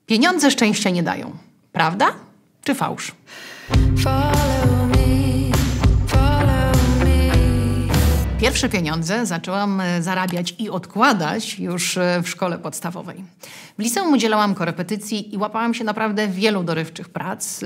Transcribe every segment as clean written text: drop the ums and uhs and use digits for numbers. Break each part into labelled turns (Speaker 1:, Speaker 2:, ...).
Speaker 1: Pieniądze szczęścia nie dają. Prawda czy fałsz? Pierwsze pieniądze zaczęłam zarabiać i odkładać już w szkole podstawowej. W liceum udzielałam korepetycji i łapałam się naprawdę wielu dorywczych prac,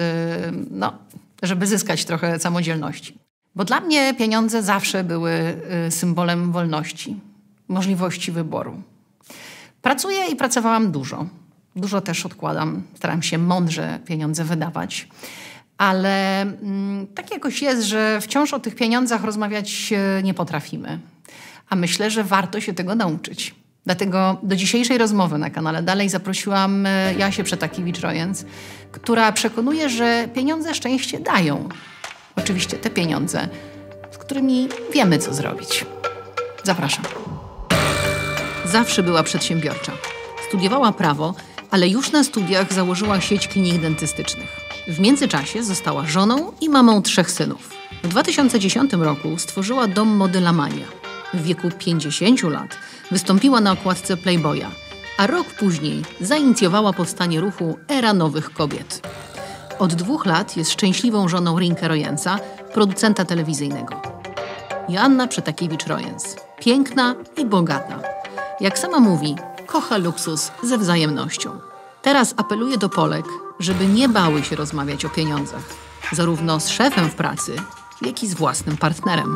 Speaker 1: żeby zyskać trochę samodzielności. Bo dla mnie pieniądze zawsze były symbolem wolności, możliwości wyboru. Pracuję i pracowałam dużo. Dużo też odkładam. Staram się mądrze pieniądze wydawać. Ale tak jakoś jest, że wciąż o tych pieniądzach rozmawiać nie potrafimy. A myślę, że warto się tego nauczyć. Dlatego do dzisiejszej rozmowy na kanale Dalej zaprosiłam Jasię Przetakiewicz-Rojens, która przekonuje, że pieniądze szczęście dają. Oczywiście te pieniądze, z którymi wiemy, co zrobić. Zapraszam. Zawsze była przedsiębiorcza. Studiowała prawo, ale już na studiach założyła sieć klinik dentystycznych. W międzyczasie została żoną i mamą 3 synów. W 2010 roku stworzyła dom mody Lamania. W wieku 50 lat wystąpiła na okładce Playboya, a rok później zainicjowała powstanie ruchu Era Nowych Kobiet. Od 2 lat jest szczęśliwą żoną Rinka Rojensa, producenta telewizyjnego. Joanna Przetakiewicz-Rojens. Piękna i bogata. Jak sama mówi, kocha luksus ze wzajemnością. Teraz apeluje do Polek, żeby nie bały się rozmawiać o pieniądzach. Zarówno z szefem w pracy, jak i z własnym partnerem.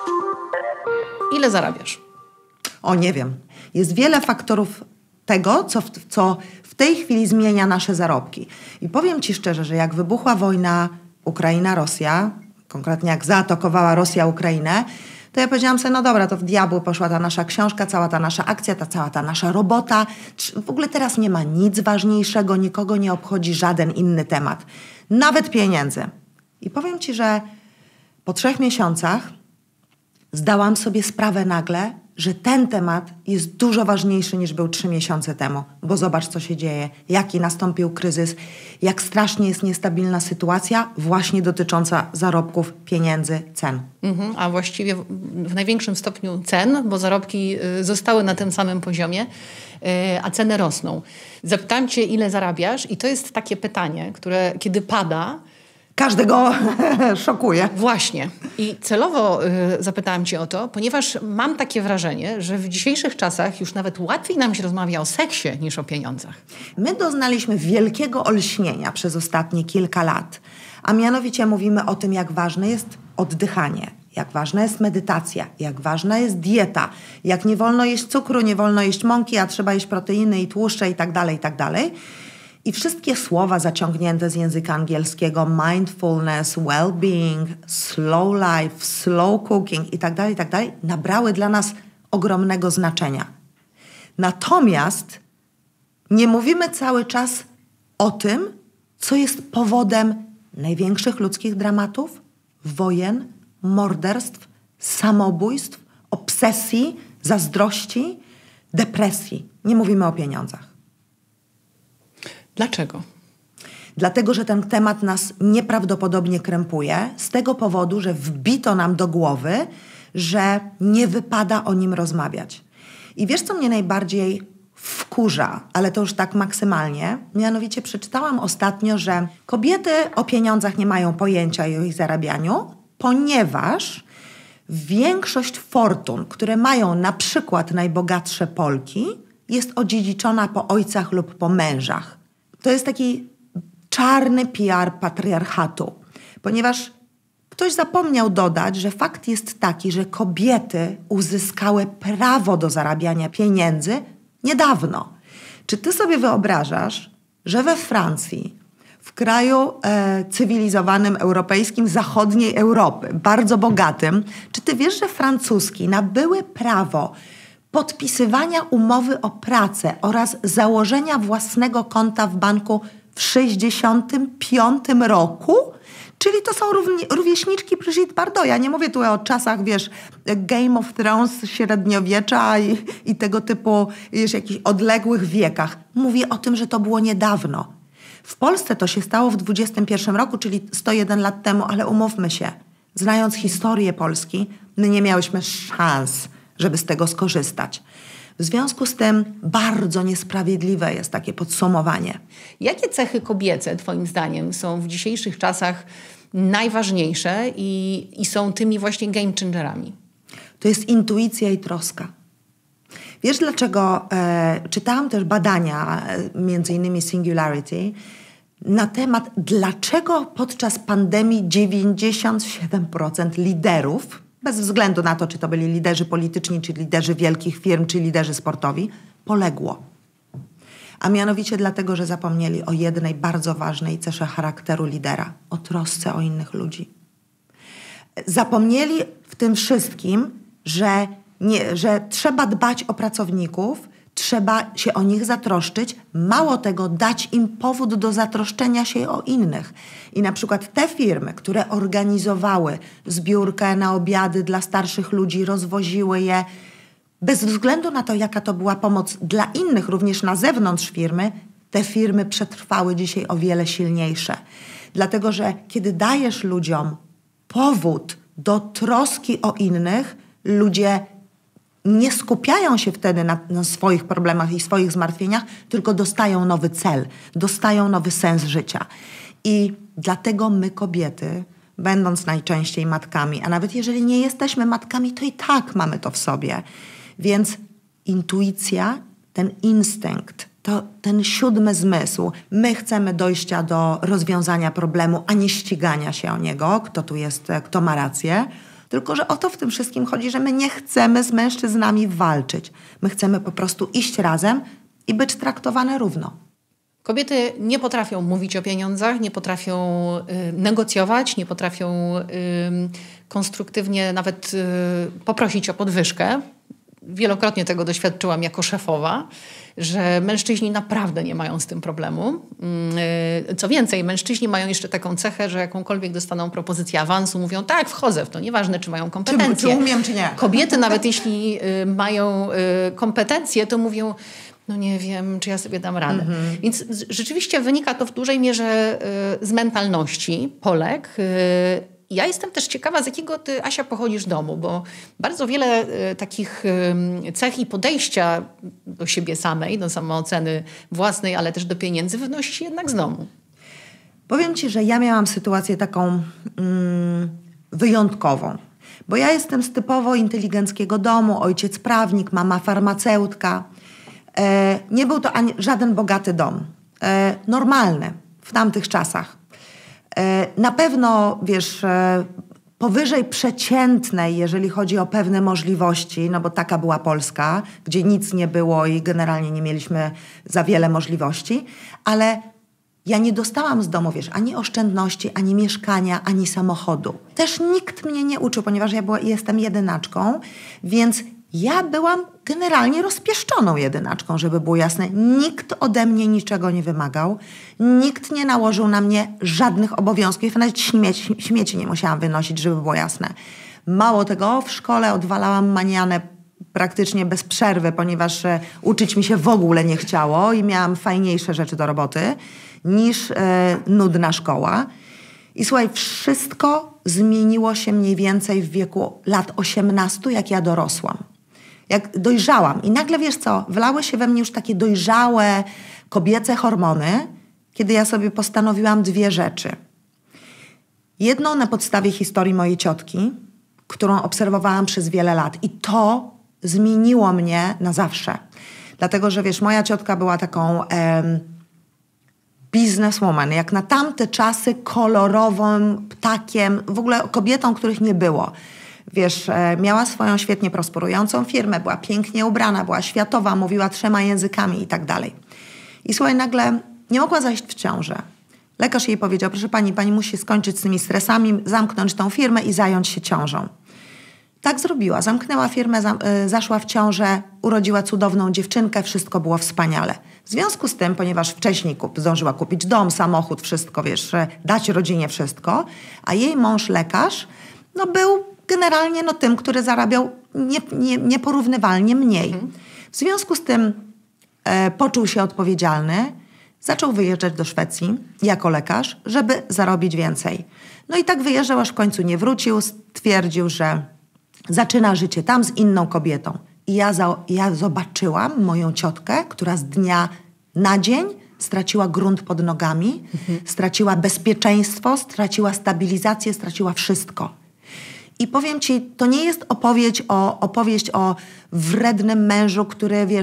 Speaker 1: Ile zarabiasz?
Speaker 2: O, nie wiem. Jest wiele faktorów tego, co w tej chwili zmienia nasze zarobki. I powiem Ci szczerze, że jak wybuchła wojna Ukraina-Rosja, konkretnie jak zaatakowała Rosja Ukrainę, to ja powiedziałam sobie, no dobra, to w diabły poszła ta nasza książka, cała ta nasza akcja, cała ta nasza robota. W ogóle teraz nie ma nic ważniejszego, nikogo nie obchodzi żaden inny temat. Nawet pieniędzy. I powiem Ci, że po 3 miesiącach zdałam sobie sprawę nagle, że ten temat jest dużo ważniejszy niż był 3 miesiące temu. Bo zobacz, co się dzieje, jaki nastąpił kryzys, jak strasznie jest niestabilna sytuacja właśnie dotycząca zarobków, pieniędzy, cen.
Speaker 1: A właściwie w największym stopniu cen, bo zarobki zostały na tym samym poziomie, a ceny rosną. Zapytałam Cię, ile zarabiasz i to jest takie pytanie, które kiedy pada,
Speaker 2: każdego szokuje.
Speaker 1: Właśnie. I celowo zapytałam Cię o to, ponieważ mam takie wrażenie, że w dzisiejszych czasach już nawet łatwiej nam się rozmawia o seksie niż o pieniądzach.
Speaker 2: My doznaliśmy wielkiego olśnienia przez ostatnie kilka lat. A mianowicie mówimy o tym, jak ważne jest oddychanie, jak ważna jest medytacja, jak ważna jest dieta, jak nie wolno jeść cukru, nie wolno jeść mąki, a trzeba jeść proteiny i tłuszcze i tak dalej, i tak dalej. I wszystkie słowa zaciągnięte z języka angielskiego, mindfulness, well-being, slow life, slow cooking i tak dalej, nabrały dla nas ogromnego znaczenia. Natomiast nie mówimy cały czas o tym, co jest powodem największych ludzkich dramatów, wojen, morderstw, samobójstw, obsesji, zazdrości, depresji. Nie mówimy o pieniądzach.
Speaker 1: Dlaczego?
Speaker 2: Dlatego, że ten temat nas nieprawdopodobnie krępuje z tego powodu, że wbito nam do głowy, że nie wypada o nim rozmawiać. I wiesz, co mnie najbardziej wkurza, ale to już tak maksymalnie? Mianowicie przeczytałam ostatnio, że kobiety o pieniądzach nie mają pojęcia i o ich zarabianiu, ponieważ większość fortun, które mają na przykład najbogatsze Polki, jest odziedziczona po ojcach lub po mężach. To jest taki czarny PR patriarchatu, ponieważ ktoś zapomniał dodać, że fakt jest taki, że kobiety uzyskały prawo do zarabiania pieniędzy niedawno. Czy ty sobie wyobrażasz, że we Francji, w kraju cywilizowanym, europejskim, zachodniej Europy, bardzo bogatym, czy ty wiesz, że francuski nabyły prawo podpisywania umowy o pracę oraz założenia własnego konta w banku w 1965 roku? Czyli to są rówieśniczki Brigitte Bardot. Ja nie mówię tu o czasach, wiesz, Game of Thrones, średniowiecza i tego typu, wiesz, jakichś odległych wiekach. Mówię o tym, że to było niedawno. W Polsce to się stało w 21 roku, czyli 101 lat temu, ale umówmy się, znając historię Polski, my nie miałyśmy szans, żeby z tego skorzystać. W związku z tym bardzo niesprawiedliwe jest takie podsumowanie.
Speaker 1: Jakie cechy kobiece, twoim zdaniem, są w dzisiejszych czasach najważniejsze i są tymi właśnie game changerami?
Speaker 2: To jest intuicja i troska. Wiesz dlaczego? Czytałam też badania, między innymi Singularity, na temat, dlaczego podczas pandemii 97% liderów, bez względu na to, czy to byli liderzy polityczni, czy liderzy wielkich firm, czy liderzy sportowi, poległo. A mianowicie dlatego, że zapomnieli o jednej bardzo ważnej cesze charakteru lidera, o trosce o innych ludzi. Zapomnieli w tym wszystkim, że trzeba dbać o pracowników, trzeba się o nich zatroszczyć, mało tego, dać im powód do zatroszczenia się o innych. I na przykład te firmy, które organizowały zbiórkę na obiady dla starszych ludzi, rozwoziły je, bez względu na to, jaka to była pomoc dla innych, również na zewnątrz firmy, te firmy przetrwały dzisiaj o wiele silniejsze. Dlatego, że kiedy dajesz ludziom powód do troski o innych, ludzie nie skupiają się wtedy na swoich problemach i swoich zmartwieniach, tylko dostają nowy cel, dostają nowy sens życia. I dlatego my kobiety, będąc najczęściej matkami, a nawet jeżeli nie jesteśmy matkami, to i tak mamy to w sobie. Więc intuicja, ten instynkt, to ten 7. zmysł. My chcemy dojścia do rozwiązania problemu, a nie ścigania się o niego, kto tu jest, kto ma rację. Tylko że o to w tym wszystkim chodzi, że my nie chcemy z mężczyznami walczyć. My chcemy po prostu iść razem i być traktowane równo.
Speaker 1: Kobiety nie potrafią mówić o pieniądzach, nie potrafią negocjować, nie potrafią konstruktywnie nawet poprosić o podwyżkę. Wielokrotnie tego doświadczyłam jako szefowa, że mężczyźni naprawdę nie mają z tym problemu. Co więcej, mężczyźni mają jeszcze taką cechę, że jakąkolwiek dostaną propozycję awansu, mówią tak, wchodzę w to, nieważne czy mają kompetencje.
Speaker 2: Czy umiem, czy nie.
Speaker 1: Kobiety nawet jeśli mają kompetencje, to mówią, no nie wiem, czy ja sobie dam radę. Więc rzeczywiście wynika to w dużej mierze z mentalności Polek. Ja jestem też ciekawa, z jakiego ty, Asia, pochodzisz domu, bo bardzo wiele takich cech i podejścia do siebie samej, do samooceny własnej, ale też do pieniędzy wynosi się jednak z domu.
Speaker 2: Powiem ci, że ja miałam sytuację taką wyjątkową, bo ja jestem z typowo inteligenckiego domu, ojciec prawnik, mama farmaceutka. Nie był to żaden bogaty dom. Normalny w tamtych czasach. Na pewno, wiesz, powyżej przeciętnej, jeżeli chodzi o pewne możliwości, no bo taka była Polska, gdzie nic nie było i generalnie nie mieliśmy za wiele możliwości, ale ja nie dostałam z domu, wiesz, ani oszczędności, ani mieszkania, ani samochodu. Też nikt mnie nie uczył, ponieważ ja jestem jedynaczką, więc ja byłam generalnie rozpieszczoną jedynaczką, żeby było jasne. Nikt ode mnie niczego nie wymagał. Nikt nie nałożył na mnie żadnych obowiązków. Nawet śmieci nie musiałam wynosić, żeby było jasne. Mało tego, w szkole odwalałam manianę praktycznie bez przerwy, ponieważ uczyć mi się w ogóle nie chciało i miałam fajniejsze rzeczy do roboty niż nudna szkoła. I słuchaj, wszystko zmieniło się mniej więcej w wieku lat 18, jak ja dorosłam. Jak dojrzałam. I nagle, wiesz co, wlały się we mnie już takie dojrzałe kobiece hormony, kiedy ja sobie postanowiłam 2 rzeczy. Jedną na podstawie historii mojej ciotki, którą obserwowałam przez wiele lat. I to zmieniło mnie na zawsze. Dlatego, że wiesz, moja ciotka była taką businesswoman, jak na tamte czasy kolorowym ptakiem, w ogóle kobietą, których nie było. Wiesz, miała swoją świetnie prosperującą firmę, była pięknie ubrana, była światowa, mówiła 3 językami i tak dalej. I słuchaj, nagle nie mogła zajść w ciążę. Lekarz jej powiedział, proszę pani, pani musi skończyć z tymi stresami, zamknąć tą firmę i zająć się ciążą. Tak zrobiła. Zamknęła firmę, zaszła w ciążę, urodziła cudowną dziewczynkę, wszystko było wspaniale. W związku z tym, ponieważ wcześniej zdążyła kupić dom, samochód, wszystko, wiesz, dać rodzinie wszystko, a jej mąż lekarz, no był generalnie tym, który zarabiał nieporównywalnie mniej. W związku z tym poczuł się odpowiedzialny, zaczął wyjeżdżać do Szwecji jako lekarz, żeby zarobić więcej. No i tak wyjeżdżał, aż w końcu nie wrócił, stwierdził, że zaczyna życie tam z inną kobietą. I ja zobaczyłam moją ciotkę, która z dnia na dzień straciła grunt pod nogami, straciła bezpieczeństwo, straciła stabilizację, straciła wszystko. I powiem ci, to nie jest opowieść o wrednym mężu, który, wiesz,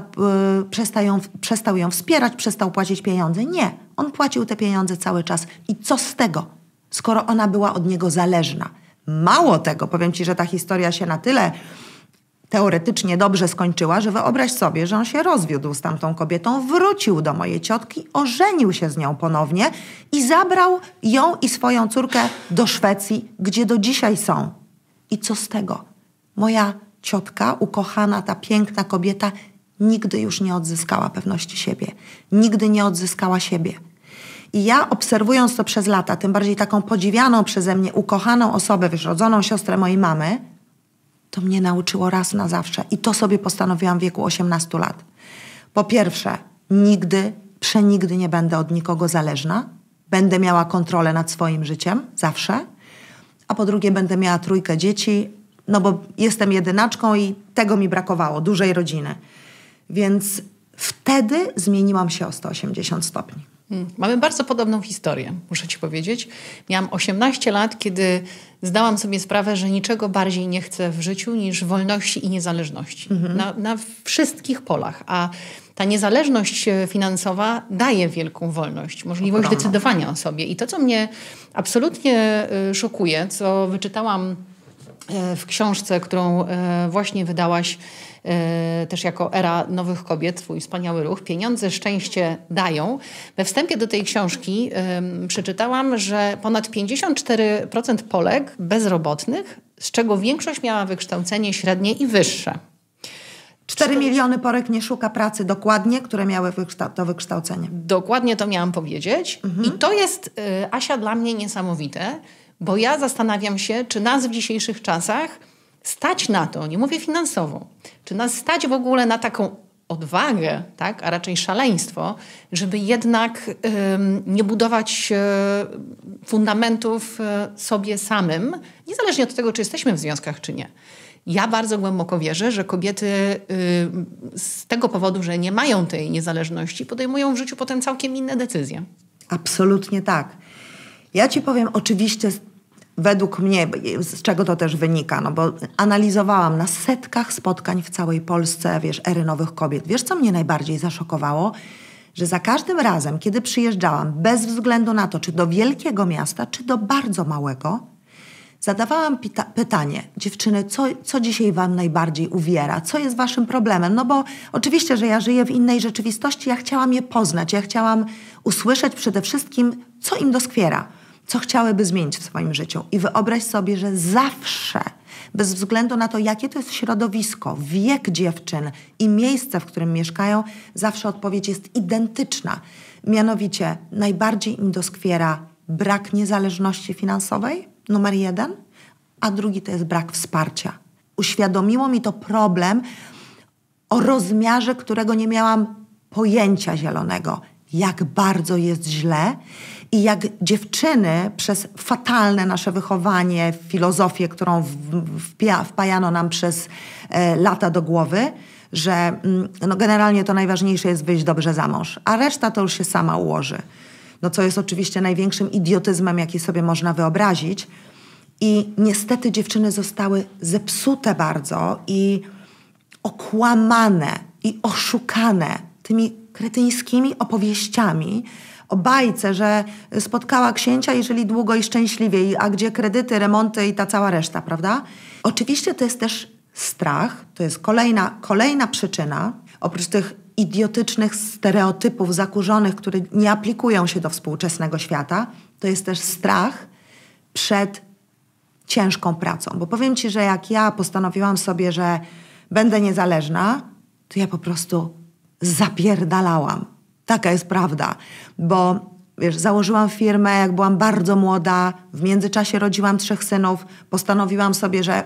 Speaker 2: przestał ją wspierać, przestał płacić pieniądze. Nie, on płacił te pieniądze cały czas. I co z tego, skoro ona była od niego zależna? Mało tego, powiem ci, że ta historia się na tyle teoretycznie dobrze skończyła, że wyobraź sobie, że on się rozwiódł z tamtą kobietą, wrócił do mojej ciotki, ożenił się z nią ponownie i zabrał ją i swoją córkę do Szwecji, gdzie do dzisiaj są. I co z tego? Moja ciotka, ukochana, ta piękna kobieta, nigdy już nie odzyskała pewności siebie. Nigdy nie odzyskała siebie. I ja, obserwując to przez lata, tym bardziej taką podziwianą przeze mnie, ukochaną osobę, wiesz, rodzoną siostrę mojej mamy, to mnie nauczyło raz na zawsze. I to sobie postanowiłam w wieku 18 lat. Po pierwsze, nigdy, przenigdy nie będę od nikogo zależna. Będę miała kontrolę nad swoim życiem, zawsze. A po drugie, będę miała 3 dzieci, no bo jestem jedynaczką i tego mi brakowało, dużej rodziny. Więc wtedy zmieniłam się o 180 stopni.
Speaker 1: Mamy bardzo podobną historię, muszę ci powiedzieć. Miałam 18 lat, kiedy zdałam sobie sprawę, że niczego bardziej nie chcę w życiu niż wolności i niezależności. Na wszystkich polach. A ta niezależność finansowa daje wielką wolność, możliwość decydowania o sobie. I to, co mnie absolutnie szokuje, co wyczytałam w książce, którą właśnie wydałaś też jako Era Nowych Kobiet, twój wspaniały ruch, Pieniądze szczęście dają. We wstępie do tej książki przeczytałam, że ponad 54% Polek bezrobotnych, z czego większość miała wykształcenie średnie i wyższe.
Speaker 2: 4 miliony Polek nie szuka pracy dokładnie, które miały to wykształcenie.
Speaker 1: Dokładnie to miałam powiedzieć. I to jest, Asia, dla mnie niesamowite, bo ja zastanawiam się, czy nas w dzisiejszych czasach stać na to, nie mówię finansowo, czy nas stać w ogóle na taką odwagę, tak, a raczej szaleństwo, żeby jednak nie budować fundamentów sobie samym, niezależnie od tego, czy jesteśmy w związkach, czy nie. Ja bardzo głęboko wierzę, że kobiety z tego powodu, że nie mają tej niezależności, podejmują w życiu potem całkiem inne decyzje.
Speaker 2: Absolutnie tak. Ja ci powiem, oczywiście według mnie, z czego to też wynika, no bo analizowałam na setkach spotkań w całej Polsce, wiesz, Ery Nowych Kobiet. Wiesz, co mnie najbardziej zaszokowało? Że za każdym razem, kiedy przyjeżdżałam, bez względu na to, czy do wielkiego miasta, czy do bardzo małego, zadawałam pytanie, dziewczyny, co dzisiaj wam najbardziej uwiera? Co jest waszym problemem? No bo oczywiście, że ja żyję w innej rzeczywistości, ja chciałam je poznać, ja chciałam usłyszeć przede wszystkim, co im doskwiera, co chciałyby zmienić w swoim życiu. I wyobraź sobie, że zawsze, bez względu na to, jakie to jest środowisko, wiek dziewczyn i miejsce, w którym mieszkają, zawsze odpowiedź jest identyczna. Mianowicie, najbardziej im doskwiera brak niezależności finansowej, numer 1, a drugi to jest brak wsparcia. Uświadomiło mi to problem o rozmiarze, którego nie miałam pojęcia zielonego. Jak bardzo jest źle i jak dziewczyny przez fatalne nasze wychowanie, filozofię, którą wpajano nam przez lata do głowy, że no generalnie to najważniejsze jest wyjść dobrze za mąż, a reszta to już się sama ułoży. No co jest oczywiście największym idiotyzmem, jaki sobie można wyobrazić. I niestety dziewczyny zostały zepsute bardzo i okłamane i oszukane tymi kretyńskimi opowieściami o bajce, że spotkała księcia i żyli długo i szczęśliwie, a gdzie kredyty, remonty i ta cała reszta, prawda? Oczywiście to jest też strach, to jest kolejna przyczyna, oprócz tych idiotycznych stereotypów zakurzonych, które nie aplikują się do współczesnego świata, to jest też strach przed ciężką pracą. Bo powiem ci, że jak ja postanowiłam sobie, że będę niezależna, to ja po prostu zapierdalałam. Taka jest prawda. Bo wiesz, założyłam firmę, jak byłam bardzo młoda, w międzyczasie rodziłam 3 synów, postanowiłam sobie, że w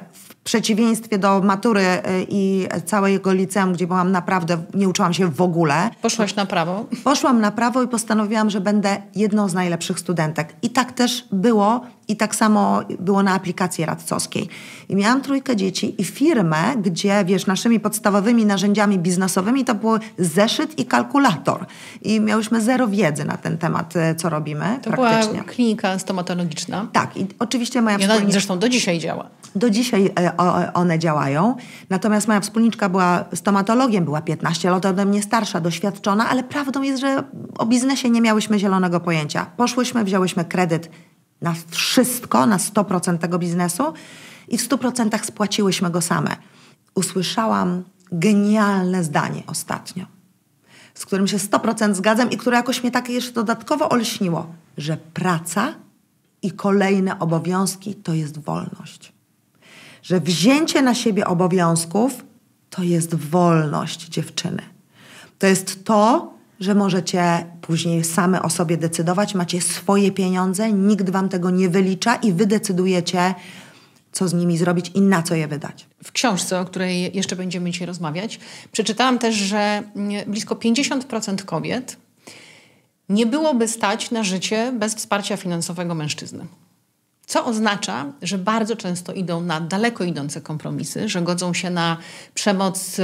Speaker 2: przeciwieństwie do matury i całego liceum, gdzie byłam naprawdę, nie uczyłam się w ogóle.
Speaker 1: Poszłaś na prawo?
Speaker 2: Poszłam na prawo i postanowiłam, że będę jedną z najlepszych studentek. I tak też było i tak samo było na aplikacji radcowskiej. I miałam 3 dzieci i firmę, gdzie, wiesz, naszymi podstawowymi narzędziami biznesowymi to było zeszyt i kalkulator. I miałyśmy 0 wiedzy na ten temat, co robimy
Speaker 1: to
Speaker 2: praktycznie.
Speaker 1: Była klinika stomatologiczna.
Speaker 2: Tak, i oczywiście moja
Speaker 1: wspólniczka... Zresztą do dzisiaj działa.
Speaker 2: Do dzisiaj one działają. Natomiast moja wspólniczka była stomatologiem, była 15 lat ode mnie starsza, doświadczona, ale prawdą jest, że o biznesie nie miałyśmy zielonego pojęcia. Poszłyśmy, wzięłyśmy kredyt na wszystko, na 100% tego biznesu i w 100% spłaciłyśmy go same. Usłyszałam genialne zdanie ostatnio, z którym się 100% zgadzam i które jakoś mnie tak jeszcze dodatkowo olśniło, że praca i kolejne obowiązki to jest wolność. Że wzięcie na siebie obowiązków to jest wolność, dziewczyny. To jest to, że możecie później same o sobie decydować, macie swoje pieniądze, nikt wam tego nie wylicza i wy decydujecie, co z nimi zrobić i na co je wydać.
Speaker 1: W książce, o której jeszcze będziemy dzisiaj rozmawiać, przeczytałam też, że blisko 50% kobiet nie byłoby stać na życie bez wsparcia finansowego mężczyzny. Co oznacza, że bardzo często idą na daleko idące kompromisy, że godzą się na przemoc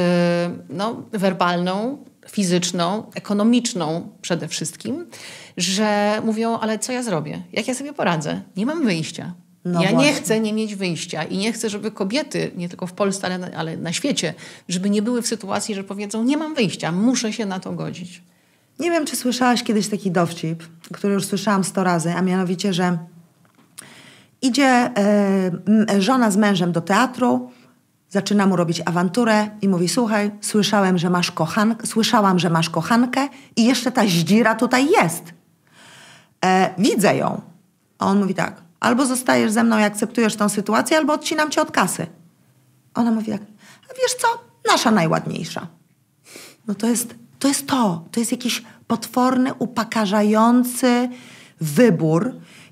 Speaker 1: werbalną, fizyczną, ekonomiczną przede wszystkim, że mówią, ale co ja zrobię? Jak ja sobie poradzę? Nie mam wyjścia. Nie chcę nie mieć wyjścia i nie chcę, żeby kobiety, nie tylko w Polsce, ale na świecie, żeby nie były w sytuacji, że powiedzą, nie mam wyjścia, muszę się na to godzić.
Speaker 2: Nie wiem, czy słyszałaś kiedyś taki dowcip, który już słyszałam 100 razy, a mianowicie, że idzie żona z mężem do teatru, zaczyna mu robić awanturę i mówi, słuchaj, słyszałam, że masz kochankę i jeszcze ta zdzira tutaj jest. Widzę ją. A on mówi tak, albo zostajesz ze mną i akceptujesz tą sytuację, albo odcinam cię od kasy. Ona mówi tak, a wiesz co, nasza najładniejsza. No to jest jakiś potworny, upokarzający wybór,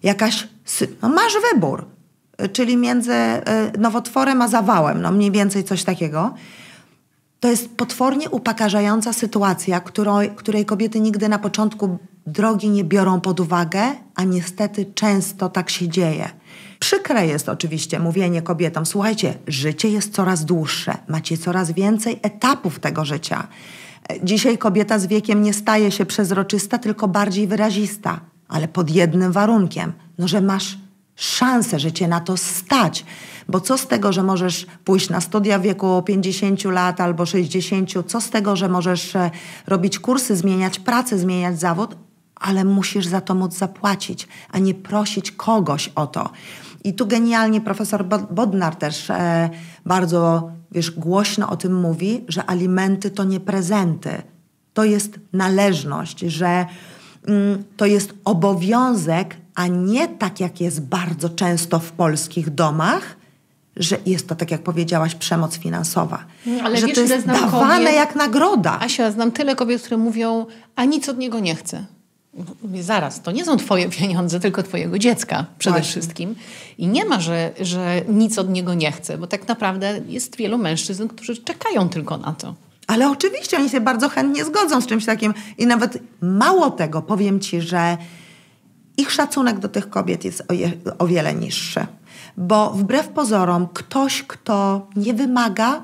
Speaker 2: masz wybór, czyli między nowotworem a zawałem, mniej więcej coś takiego. To jest potwornie upokarzająca sytuacja, której kobiety nigdy na początku drogi nie biorą pod uwagę, a niestety często tak się dzieje. Przykre jest oczywiście mówienie kobietom, słuchajcie, życie jest coraz dłuższe, macie coraz więcej etapów tego życia. Dzisiaj kobieta z wiekiem nie staje się przezroczysta, tylko bardziej wyrazista, ale pod jednym warunkiem, że masz szansę, że cię na to stać. Bo co z tego, że możesz pójść na studia w wieku 50 lat albo 60, co z tego, że możesz robić kursy, zmieniać pracę, zmieniać zawód, ale musisz za to móc zapłacić, a nie prosić kogoś o to. I tu genialnie profesor Bodnar też bardzo, głośno o tym mówi, że alimenty to nie prezenty. To jest należność, że to jest obowiązek, a nie tak jak jest bardzo często w polskich domach, że jest to, tak jak powiedziałaś, przemoc finansowa.
Speaker 1: Ale
Speaker 2: że
Speaker 1: wiesz,
Speaker 2: to jest dawane jak nagroda.
Speaker 1: Asia, znam tyle kobiet, które mówią, a nic od niego nie chcę. Mówię, zaraz, to nie są twoje pieniądze, tylko twojego dziecka przede wszystkim. I nie ma, że nic od niego nie chce, bo tak naprawdę jest wielu mężczyzn, którzy czekają tylko na to.
Speaker 2: Ale oczywiście oni się bardzo chętnie zgodzą z czymś takim. I nawet mało tego, powiem ci, że ich szacunek do tych kobiet jest o wiele niższy. Bo wbrew pozorom ktoś, kto nie wymaga,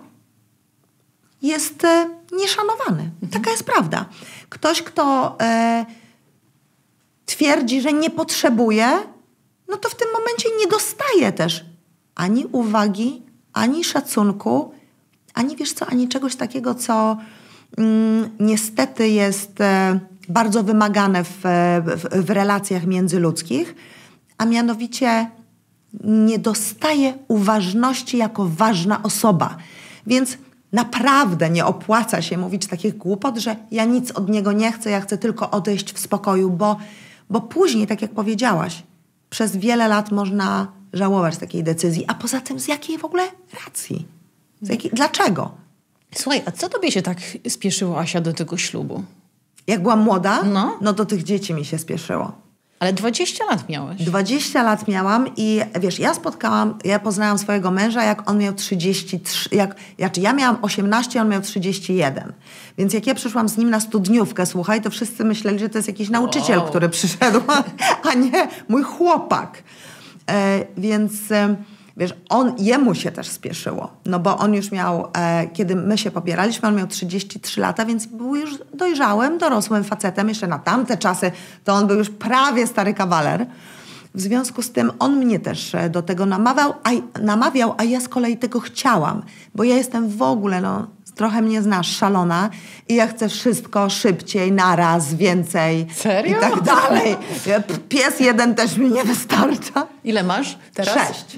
Speaker 2: jest nieszanowany. Taka jest prawda. Ktoś, kto twierdzi, że nie potrzebuje, no to w tym momencie nie dostaje też ani uwagi, ani szacunku, ani ani czegoś takiego, co niestety jest bardzo wymagane w relacjach międzyludzkich, a mianowicie nie dostaje uważności jako ważna osoba. Więc naprawdę nie opłaca się mówić takich głupot, że ja nic od niego nie chcę, ja chcę tylko odejść w spokoju, bo później, tak jak powiedziałaś, przez wiele lat można żałować takiej decyzji. A poza tym z jakiej w ogóle racji? Dlaczego?
Speaker 1: Słuchaj, a co tobie się tak spieszyło, Asia, do tego ślubu?
Speaker 2: Jak byłam młoda, no do tych dzieci mi się spieszyło.
Speaker 1: Ale 20 lat miałeś.
Speaker 2: 20 lat miałam i wiesz, ja poznałam swojego męża, jak on miał 33, ja miałam 18, on miał 31. Więc jak ja przyszłam z nim na studniówkę, słuchaj, to wszyscy myśleli, że to jest jakiś nauczyciel, który przyszedł, a nie mój chłopak. Więc wiesz, jemu się też spieszyło, no bo on już miał, kiedy my się pobieraliśmy, on miał 33 lata, więc był już dojrzałym, dorosłym facetem. Jeszcze na tamte czasy to on był już prawie stary kawaler. W związku z tym on mnie też do tego namawiał, a ja z kolei tego chciałam, bo ja jestem w ogóle, trochę mnie znasz, szalona i ja chcę wszystko szybciej, naraz, więcej.
Speaker 1: Serio?
Speaker 2: I tak dalej. Pies jeden też mi nie wystarcza.
Speaker 1: Ile masz teraz?
Speaker 2: 6.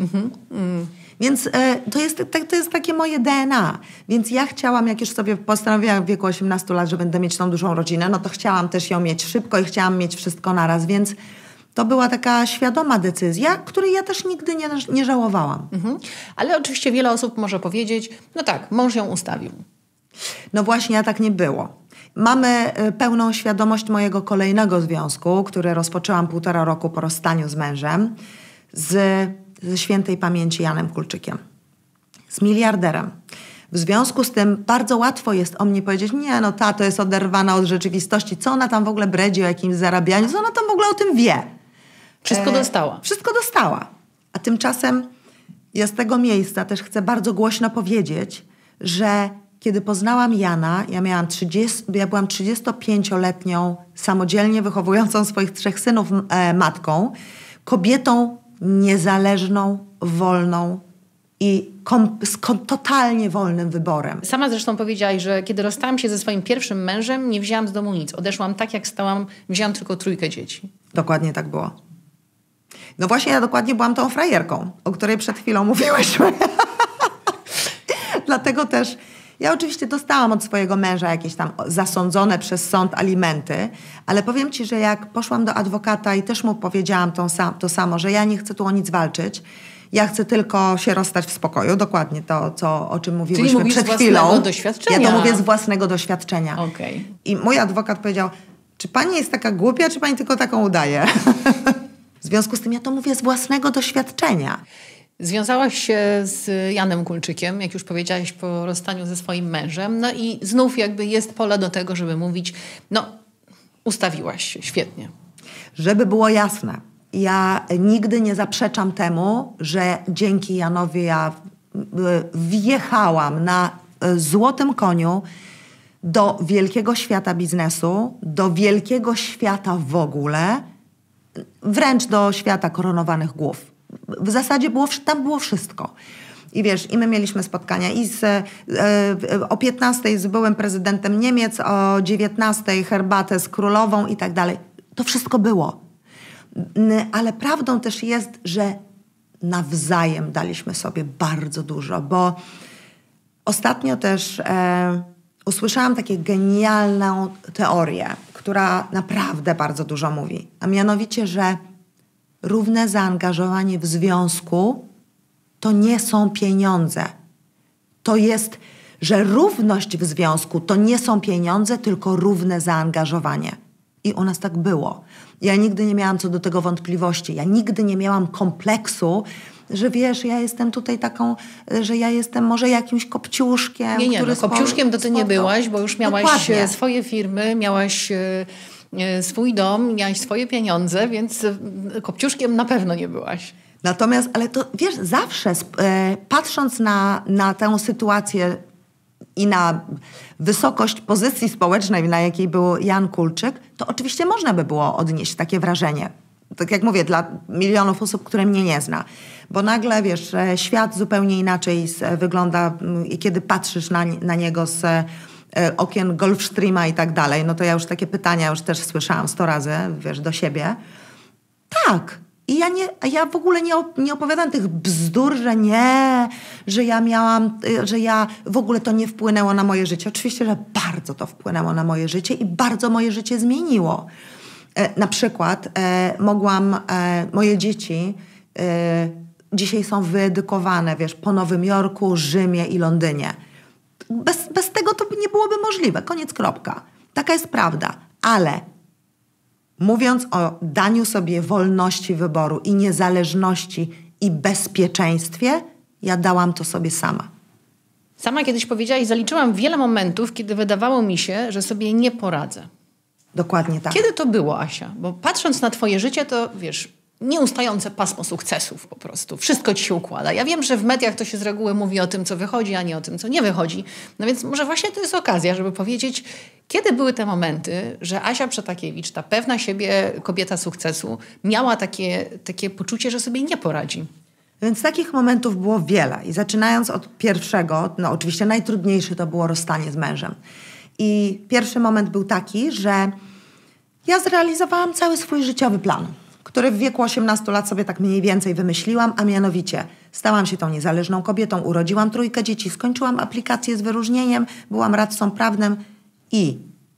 Speaker 2: Więc to jest takie moje DNA. Więc ja chciałam, jak już sobie postanowiłam w wieku 18 lat, że będę mieć tą dużą rodzinę, no to chciałam też ją mieć szybko i chciałam mieć wszystko naraz, więc to była taka świadoma decyzja, której ja też nigdy nie żałowałam.
Speaker 1: Ale oczywiście wiele osób może powiedzieć, no tak, mąż ją ustawił.
Speaker 2: No właśnie, a tak nie było. Mamy pełną świadomość mojego kolejnego związku, który rozpoczęłam 1,5 roku po rozstaniu z mężem, ze świętej pamięci Janem Kulczykiem. Z miliarderem. W związku z tym bardzo łatwo jest o mnie powiedzieć, nie, no ta to jest oderwana od rzeczywistości. Co ona tam w ogóle bredzi o jakimś zarabianiu? Co ona tam w ogóle o tym wie?
Speaker 1: Wszystko dostała.
Speaker 2: Wszystko dostała. A tymczasem ja z tego miejsca też chcę bardzo głośno powiedzieć, że kiedy poznałam Jana, ja byłam 35-letnią, samodzielnie wychowującą swoich 3 synów matką, kobietą niezależną, wolną i z totalnie wolnym wyborem.
Speaker 1: Sama zresztą powiedziałaś, że kiedy rozstałam się ze swoim pierwszym mężem, nie wzięłam z domu nic. Odeszłam tak, jak stałam, wzięłam tylko 3 dzieci.
Speaker 2: Dokładnie tak było. No właśnie, ja dokładnie byłam tą frajerką, o której przed chwilą mówiłyśmy. Dlatego też ja oczywiście dostałam od swojego męża jakieś tam zasądzone przez sąd alimenty, ale powiem ci, że jak poszłam do adwokata i też mu powiedziałam to samo, że ja nie chcę tu o nic walczyć, ja chcę tylko się rozstać w spokoju, dokładnie to, o czym mówiłyśmy przed chwilą.
Speaker 1: Z własnego doświadczenia.
Speaker 2: Ja to mówię z własnego doświadczenia.
Speaker 1: Okay.
Speaker 2: I mój adwokat powiedział, czy pani jest taka głupia, czy pani tylko taką udaje? W związku z tym ja to mówię z własnego doświadczenia.
Speaker 1: Związałaś się z Janem Kulczykiem, jak już powiedziałaś, po rozstaniu ze swoim mężem. No i znów jakby jest pole do tego, żeby mówić, no ustawiłaś się, świetnie.
Speaker 2: Żeby było jasne, ja nigdy nie zaprzeczam temu, że dzięki Janowi ja wjechałam na złotym koniu do wielkiego świata biznesu, do wielkiego świata w ogóle, wręcz do świata koronowanych głów. W zasadzie tam było wszystko. I wiesz, i my mieliśmy spotkania i o 15:00 z byłym prezydentem Niemiec, o 19:00 herbatę z królową i tak dalej. To wszystko było. Ale prawdą też jest, że nawzajem daliśmy sobie bardzo dużo, bo ostatnio też usłyszałam taką genialną teorię, która naprawdę bardzo dużo mówi. A mianowicie, że równe zaangażowanie w związku to nie są pieniądze. To jest, że równość w związku to nie są pieniądze, tylko równe zaangażowanie. I u nas tak było. Ja nigdy nie miałam co do tego wątpliwości. Ja nigdy nie miałam kompleksu, że wiesz, ja jestem tutaj taką, że ja jestem może jakimś kopciuszkiem.
Speaker 1: Nie,
Speaker 2: który
Speaker 1: kopciuszkiem to ty nie byłaś, bo już miałaś
Speaker 2: Dokładnie.
Speaker 1: swoje firmy, miałaś swój dom, miałaś swoje pieniądze, więc kopciuszkiem na pewno nie byłaś.
Speaker 2: Natomiast, ale to wiesz, zawsze patrząc na tę sytuację i na wysokość pozycji społecznej, na jakiej był Jan Kulczyk, to oczywiście można by było odnieść takie wrażenie. Tak jak mówię, dla milionów osób, które mnie nie zna. Bo nagle, wiesz, świat zupełnie inaczej wygląda i kiedy patrzysz na niego z okien Gulfstreama i tak dalej, no to ja już takie pytania już też słyszałam 100 razy, wiesz, do siebie. Tak. I ja w ogóle nie opowiadam tych bzdur, że nie, że ja w ogóle to nie wpłynęło na moje życie. Oczywiście, że bardzo to wpłynęło na moje życie i bardzo moje życie zmieniło. Na przykład moje dzieci dzisiaj są wyedukowane, wiesz, po Nowym Jorku, Rzymie i Londynie. Bez tego to nie byłoby możliwe. Koniec, kropka. Taka jest prawda. Ale Mówiąc o daniu sobie wolności wyboru i niezależności i bezpieczeństwie, ja dałam to sobie sama.
Speaker 1: Sama kiedyś powiedziałaś, zaliczyłam wiele momentów, kiedy wydawało mi się, że sobie nie poradzę.
Speaker 2: Dokładnie tak.
Speaker 1: Kiedy to było, Asia? Bo patrząc na twoje życie, to wiesz, nieustające pasmo sukcesów po prostu. Wszystko ci się układa. Ja wiem, że w mediach to się z reguły mówi o tym, co wychodzi, a nie o tym, co nie wychodzi. No więc może właśnie to jest okazja, żeby powiedzieć, kiedy były te momenty, że Asia Przetakiewicz, ta pewna siebie kobieta sukcesu, miała takie poczucie, że sobie nie poradzi.
Speaker 2: Więc takich momentów było wiele. I zaczynając od pierwszego, no oczywiście najtrudniejsze to było rozstanie z mężem. I pierwszy moment był taki, że ja zrealizowałam cały swój życiowy plan, który w wieku 18 lat sobie tak mniej więcej wymyśliłam, a mianowicie stałam się tą niezależną kobietą, urodziłam 3 dzieci, skończyłam aplikację z wyróżnieniem, byłam radcą prawnym i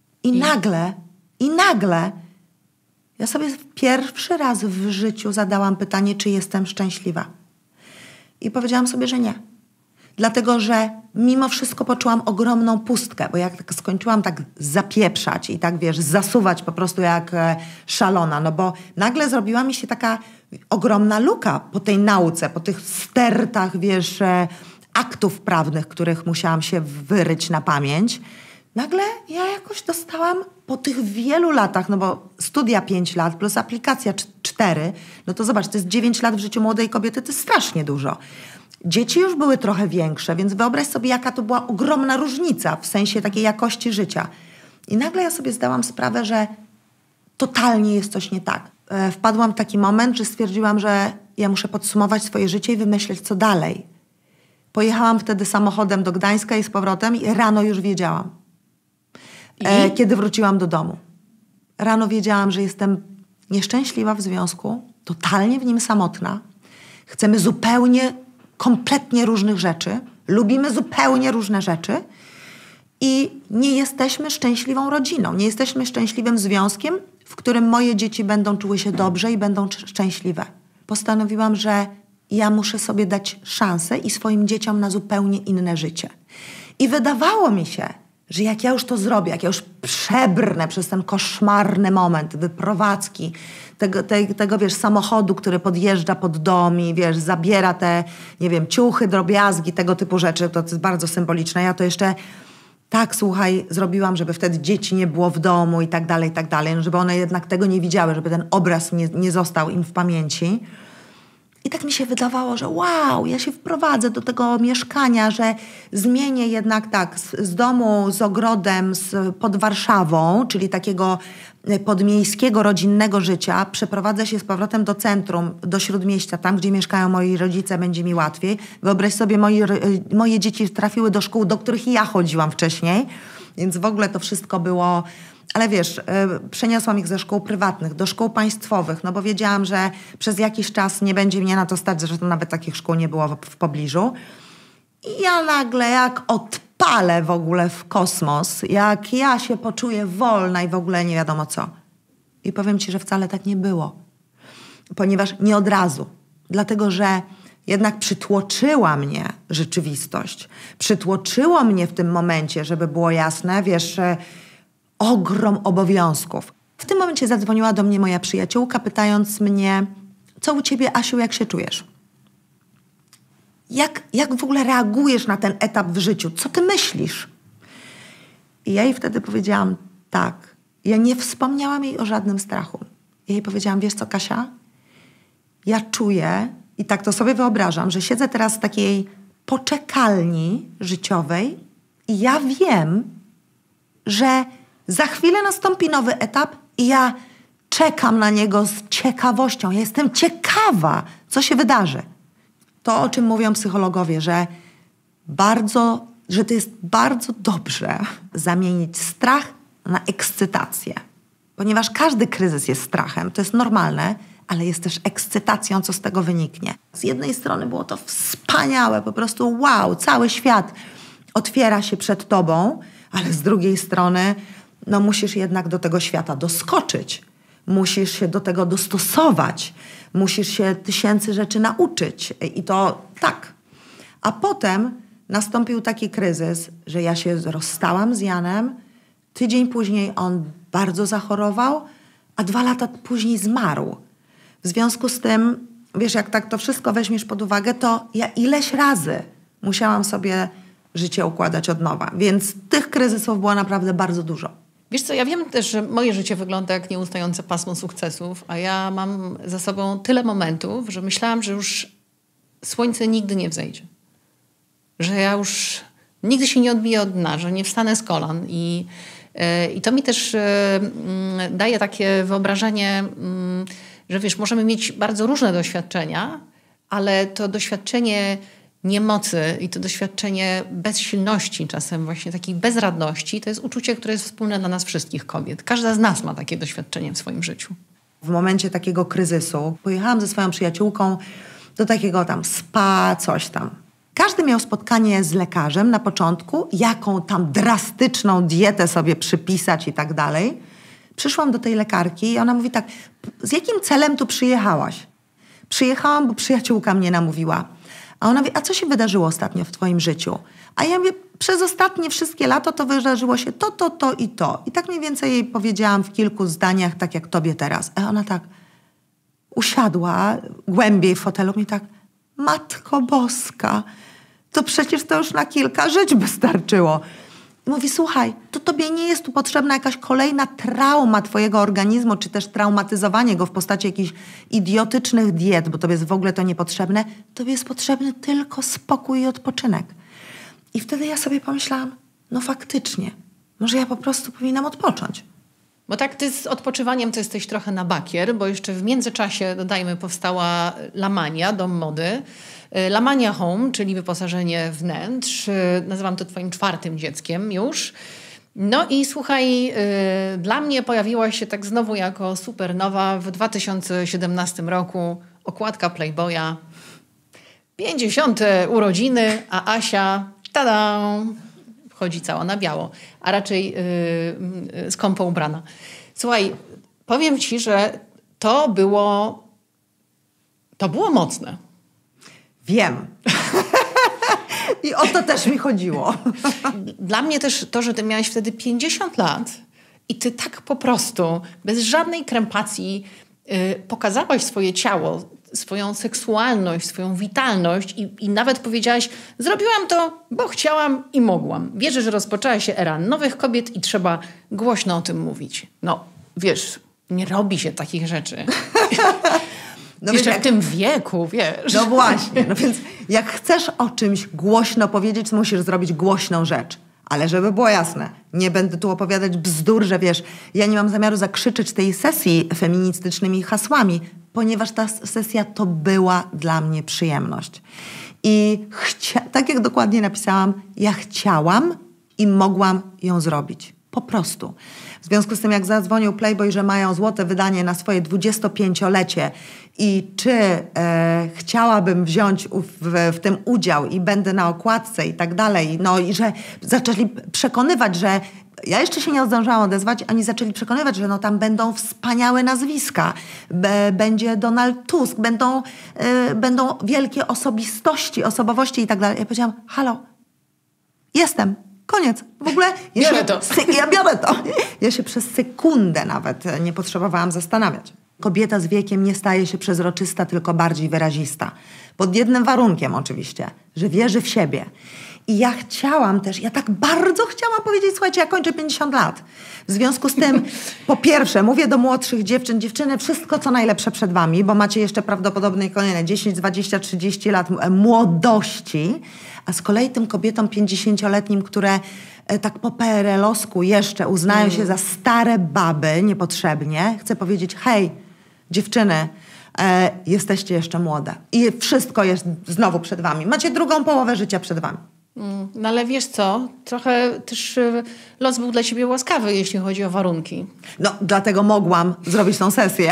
Speaker 2: nagle ja sobie pierwszy raz w życiu zadałam pytanie, czy jestem szczęśliwa. I powiedziałam sobie, że nie. Dlatego, że mimo wszystko poczułam ogromną pustkę, bo jak tak skończyłam tak zapieprzać i tak, wiesz, zasuwać po prostu jak szalona, no bo nagle zrobiła mi się taka ogromna luka po tej nauce, po tych stertach, wiesz, aktów prawnych, których musiałam się wyryć na pamięć. Nagle ja jakoś dostałam po tych wielu latach, no bo studia 5 lat plus aplikacja 4, no to zobacz, to jest 9 lat w życiu młodej kobiety, to jest strasznie dużo. Dzieci już były trochę większe, więc wyobraź sobie, jaka to była ogromna różnica w sensie takiej jakości życia. I nagle ja sobie zdałam sprawę, że totalnie jest coś nie tak. Wpadłam w taki moment, że stwierdziłam, że ja muszę podsumować swoje życie i wymyśleć, co dalej. Pojechałam wtedy samochodem do Gdańska i z powrotem i rano już wiedziałam. Kiedy wróciłam do domu. Rano wiedziałam, że jestem nieszczęśliwa w związku, totalnie w nim samotna. Chcemy kompletnie różnych rzeczy. Lubimy zupełnie różne rzeczy. I nie jesteśmy szczęśliwą rodziną. Nie jesteśmy szczęśliwym związkiem, w którym moje dzieci będą czuły się dobrze i będą szczęśliwe. Postanowiłam, że ja muszę sobie dać szansę i swoim dzieciom na zupełnie inne życie. I wydawało mi się, że jak ja już to zrobię, jak ja już przebrnę przez ten koszmarny moment wyprowadzki, tego wiesz, samochodu, który podjeżdża pod dom i wiesz, zabiera te, nie wiem, ciuchy, drobiazgi, tego typu rzeczy, to jest bardzo symboliczne. Ja to jeszcze tak, słuchaj, zrobiłam, żeby wtedy dzieci nie było w domu i tak dalej, żeby one jednak tego nie widziały, żeby ten obraz nie został im w pamięci. I tak mi się wydawało, że wow, ja się wprowadzę do tego mieszkania, że zmienię jednak tak z domu, z ogrodem pod Warszawą, czyli takiego podmiejskiego, rodzinnego życia, przeprowadzę się z powrotem do centrum, do Śródmieścia, tam gdzie mieszkają moi rodzice, będzie mi łatwiej. Wyobraź sobie, moje dzieci trafiły do szkół, do których ja chodziłam wcześniej, więc w ogóle to wszystko było... Ale wiesz, przeniosłam ich ze szkół prywatnych do szkół państwowych, no bo wiedziałam, że przez jakiś czas nie będzie mnie na to stać, że to nawet takich szkół nie było w pobliżu. I ja nagle jak odpalę w ogóle w kosmos, jak ja się poczuję wolna i w ogóle nie wiadomo co. I powiem ci, że wcale tak nie było. Ponieważ nie od razu. Dlatego, że jednak przytłoczyła mnie rzeczywistość. Przytłoczyło mnie w tym momencie, żeby było jasne, wiesz... ogrom obowiązków. W tym momencie zadzwoniła do mnie moja przyjaciółka, pytając mnie, co u ciebie, Asiu, jak się czujesz? Jak w ogóle reagujesz na ten etap w życiu? Co ty myślisz? I ja jej wtedy powiedziałam tak. Ja nie wspomniałam jej o żadnym strachu. Ja jej powiedziałam, wiesz co, Kasia? Ja czuję, i tak to sobie wyobrażam, że siedzę teraz w takiej poczekalni życiowej i ja wiem, że za chwilę nastąpi nowy etap i ja czekam na niego z ciekawością. Ja jestem ciekawa, co się wydarzy. To, o czym mówią psychologowie, że to jest bardzo dobrze zamienić strach na ekscytację. Ponieważ każdy kryzys jest strachem, to jest normalne, ale jest też ekscytacją, co z tego wyniknie. Z jednej strony było to wspaniałe, po prostu wow, cały świat otwiera się przed tobą, ale z drugiej strony no musisz jednak do tego świata doskoczyć. Musisz się do tego dostosować. Musisz się 1000 rzeczy nauczyć. I to tak. A potem nastąpił taki kryzys, że ja się rozstałam z Janem. Tydzień później on bardzo zachorował, a 2 lata później zmarł. W związku z tym, wiesz, jak tak to wszystko weźmiesz pod uwagę, to ja ileś razy musiałam sobie życie układać od nowa. Więc tych kryzysów było naprawdę bardzo dużo.
Speaker 1: Wiesz co, ja wiem też, że moje życie wygląda jak nieustające pasmo sukcesów, a ja mam za sobą tyle momentów, że myślałam, że już słońce nigdy nie wzejdzie. Że ja już nigdy się nie odbiję od dna, że nie wstanę z kolan. I to mi też daje takie wyobrażenie, że wiesz, możemy mieć bardzo różne doświadczenia, ale to doświadczenie niemocy i to doświadczenie bezsilności, czasem właśnie takiej bezradności, to jest uczucie, które jest wspólne dla nas wszystkich kobiet. Każda z nas ma takie doświadczenie w swoim życiu.
Speaker 2: W momencie takiego kryzysu pojechałam ze swoją przyjaciółką do takiego tam spa, coś tam. Każdy miał spotkanie z lekarzem na początku, jaką tam drastyczną dietę sobie przypisać i tak dalej. Przyszłam do tej lekarki i ona mówi tak, z jakim celem tu przyjechałaś? Przyjechałam, bo przyjaciółka mnie namówiła. A ona mówi, a co się wydarzyło ostatnio w twoim życiu? A ja mówię, przez ostatnie wszystkie lata to wydarzyło się to i to. I tak mniej więcej jej powiedziałam w kilku zdaniach, tak jak tobie teraz. A ona tak usiadła głębiej w fotelu i tak, Matko Boska, to przecież to już na kilka żyć by starczyło. I mówi, słuchaj, to tobie nie jest tu potrzebna jakaś kolejna trauma twojego organizmu, czy też traumatyzowanie go w postaci jakichś idiotycznych diet, bo tobie jest w ogóle to niepotrzebne. Tobie jest potrzebny tylko spokój i odpoczynek. I wtedy ja sobie pomyślałam, no faktycznie, może ja po prostu powinnam odpocząć.
Speaker 1: Bo tak ty z odpoczywaniem to jesteś trochę na bakier, bo jeszcze w międzyczasie, dodajmy, powstała Lamania, dom mody. Lamania Home, czyli wyposażenie wnętrz. Nazywam to twoim 4. dzieckiem już. No i słuchaj, dla mnie pojawiła się tak znowu jako supernowa w 2017 roku okładka Playboya. 50. urodziny, a Asia, tada, wchodzi cała na biało, a raczej skąpo ubrana. Słuchaj, powiem ci, że to było mocne.
Speaker 2: Wiem. I o to też mi chodziło.
Speaker 1: Dla mnie też to, że ty miałaś wtedy 50 lat i ty tak po prostu, bez żadnej krępacji pokazałaś swoje ciało, swoją seksualność, swoją witalność i nawet powiedziałaś, zrobiłam to, bo chciałam i mogłam. Wierzę, że rozpoczęła się era nowych kobiet i trzeba głośno o tym mówić. No, wiesz, nie robi się takich rzeczy. No jeszcze w tym wieku, wiesz.
Speaker 2: No właśnie. No więc jak chcesz o czymś głośno powiedzieć, to musisz zrobić głośną rzecz. Ale żeby było jasne, nie będę tu opowiadać bzdur, że wiesz, ja nie mam zamiaru zakrzyczeć tej sesji feministycznymi hasłami, ponieważ ta sesja to była dla mnie przyjemność. I tak jak dokładnie napisałam, ja chciałam i mogłam ją zrobić. Po prostu. W związku z tym, jak zadzwonił Playboy, że mają złote wydanie na swoje 25-lecie i czy chciałabym wziąć w tym udział i będę na okładce i tak dalej, no i że zaczęli przekonywać, że ja jeszcze się nie zdążyłam odezwać, oni zaczęli przekonywać, że no tam będą wspaniałe nazwiska, będzie Donald Tusk, będą wielkie osobowości i tak dalej. Ja powiedziałam, halo, jestem. Koniec. W ogóle ja biorę to. Ja się przez sekundę nawet nie potrzebowałam zastanawiać. Kobieta z wiekiem nie staje się przezroczysta, tylko bardziej wyrazista. Pod jednym warunkiem oczywiście, że wierzy w siebie. I ja tak bardzo chciałam powiedzieć, słuchajcie, ja kończę 50 lat. W związku z tym, po pierwsze, mówię do młodszych dziewczyny, wszystko co najlepsze przed wami, bo macie jeszcze prawdopodobnie kolejne 10, 20, 30 lat młodości, a z kolei tym kobietom 50-letnim, które tak po PRL-owsku jeszcze uznają się za stare baby niepotrzebnie, chcę powiedzieć, hej, dziewczyny, jesteście jeszcze młode. I wszystko jest znowu przed wami. Macie drugą połowę życia przed wami.
Speaker 1: No ale wiesz co, trochę też los był dla ciebie łaskawy, jeśli chodzi o warunki.
Speaker 2: No, dlatego mogłam zrobić tą sesję.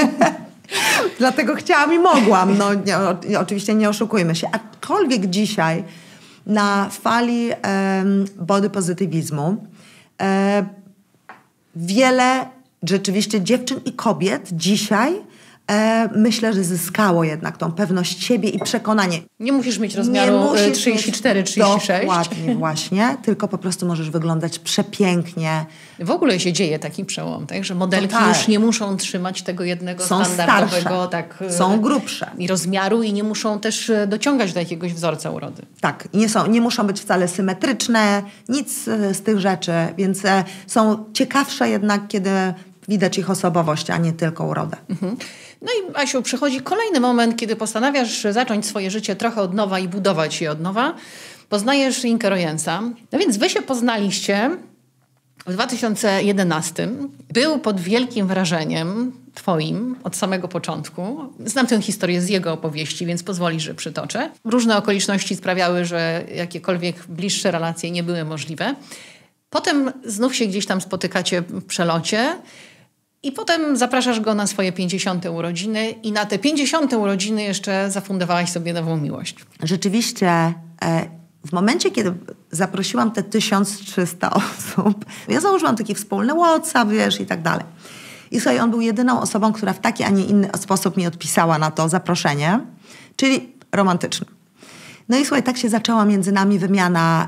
Speaker 2: Dlatego chciałam i mogłam. No, oczywiście nie oszukujmy się. Aczkolwiek dzisiaj na fali body pozytywizmu wiele rzeczywiście dziewczyn i kobiet dzisiaj myślę, że zyskało jednak tą pewność siebie i przekonanie.
Speaker 1: Nie musisz mieć rozmiaru 34-36.
Speaker 2: Dokładnie, właśnie. Tylko po prostu możesz wyglądać przepięknie.
Speaker 1: W ogóle się dzieje taki przełom, tak? Że modelki już nie muszą trzymać tego jednego
Speaker 2: są
Speaker 1: standardowego.
Speaker 2: Tak, są grubsze.
Speaker 1: I rozmiaru i nie muszą też dociągać do jakiegoś wzorca urody.
Speaker 2: Tak, nie muszą być wcale symetryczne, nic z tych rzeczy, więc są ciekawsze jednak, kiedy widać ich osobowość, a nie tylko urodę.
Speaker 1: No i Asiu, przychodzi kolejny moment, kiedy postanawiasz zacząć swoje życie trochę od nowa i budować je od nowa. Poznajesz Inkę Rojensa. No więc wy się poznaliście w 2011. Był pod wielkim wrażeniem twoim od samego początku. Znam tę historię z jego opowieści, więc pozwolisz, że przytoczę. Różne okoliczności sprawiały, że jakiekolwiek bliższe relacje nie były możliwe. Potem znów się gdzieś tam spotykacie w przelocie i potem zapraszasz go na swoje 50. urodziny i na te 50. urodziny jeszcze zafundowałaś sobie nową miłość.
Speaker 2: Rzeczywiście w momencie, kiedy zaprosiłam te 1300 osób, ja założyłam taki wspólny WhatsApp, wiesz, i tak dalej. I słuchaj, on był jedyną osobą, która w taki, a nie inny sposób mi odpisała na to zaproszenie, czyli romantyczny. No i słuchaj, tak się zaczęła między nami wymiana,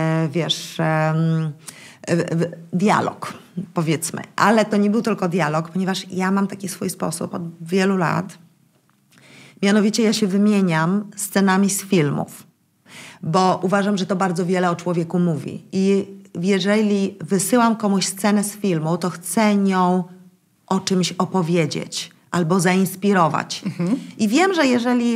Speaker 2: dialog, powiedzmy. Ale to nie był tylko dialog, ponieważ ja mam taki swój sposób od wielu lat. Mianowicie ja się wymieniam scenami z filmów, bo uważam, że to bardzo wiele o człowieku mówi. I jeżeli wysyłam komuś scenę z filmu, to chcę nią o czymś opowiedzieć albo zainspirować. I wiem, że jeżeli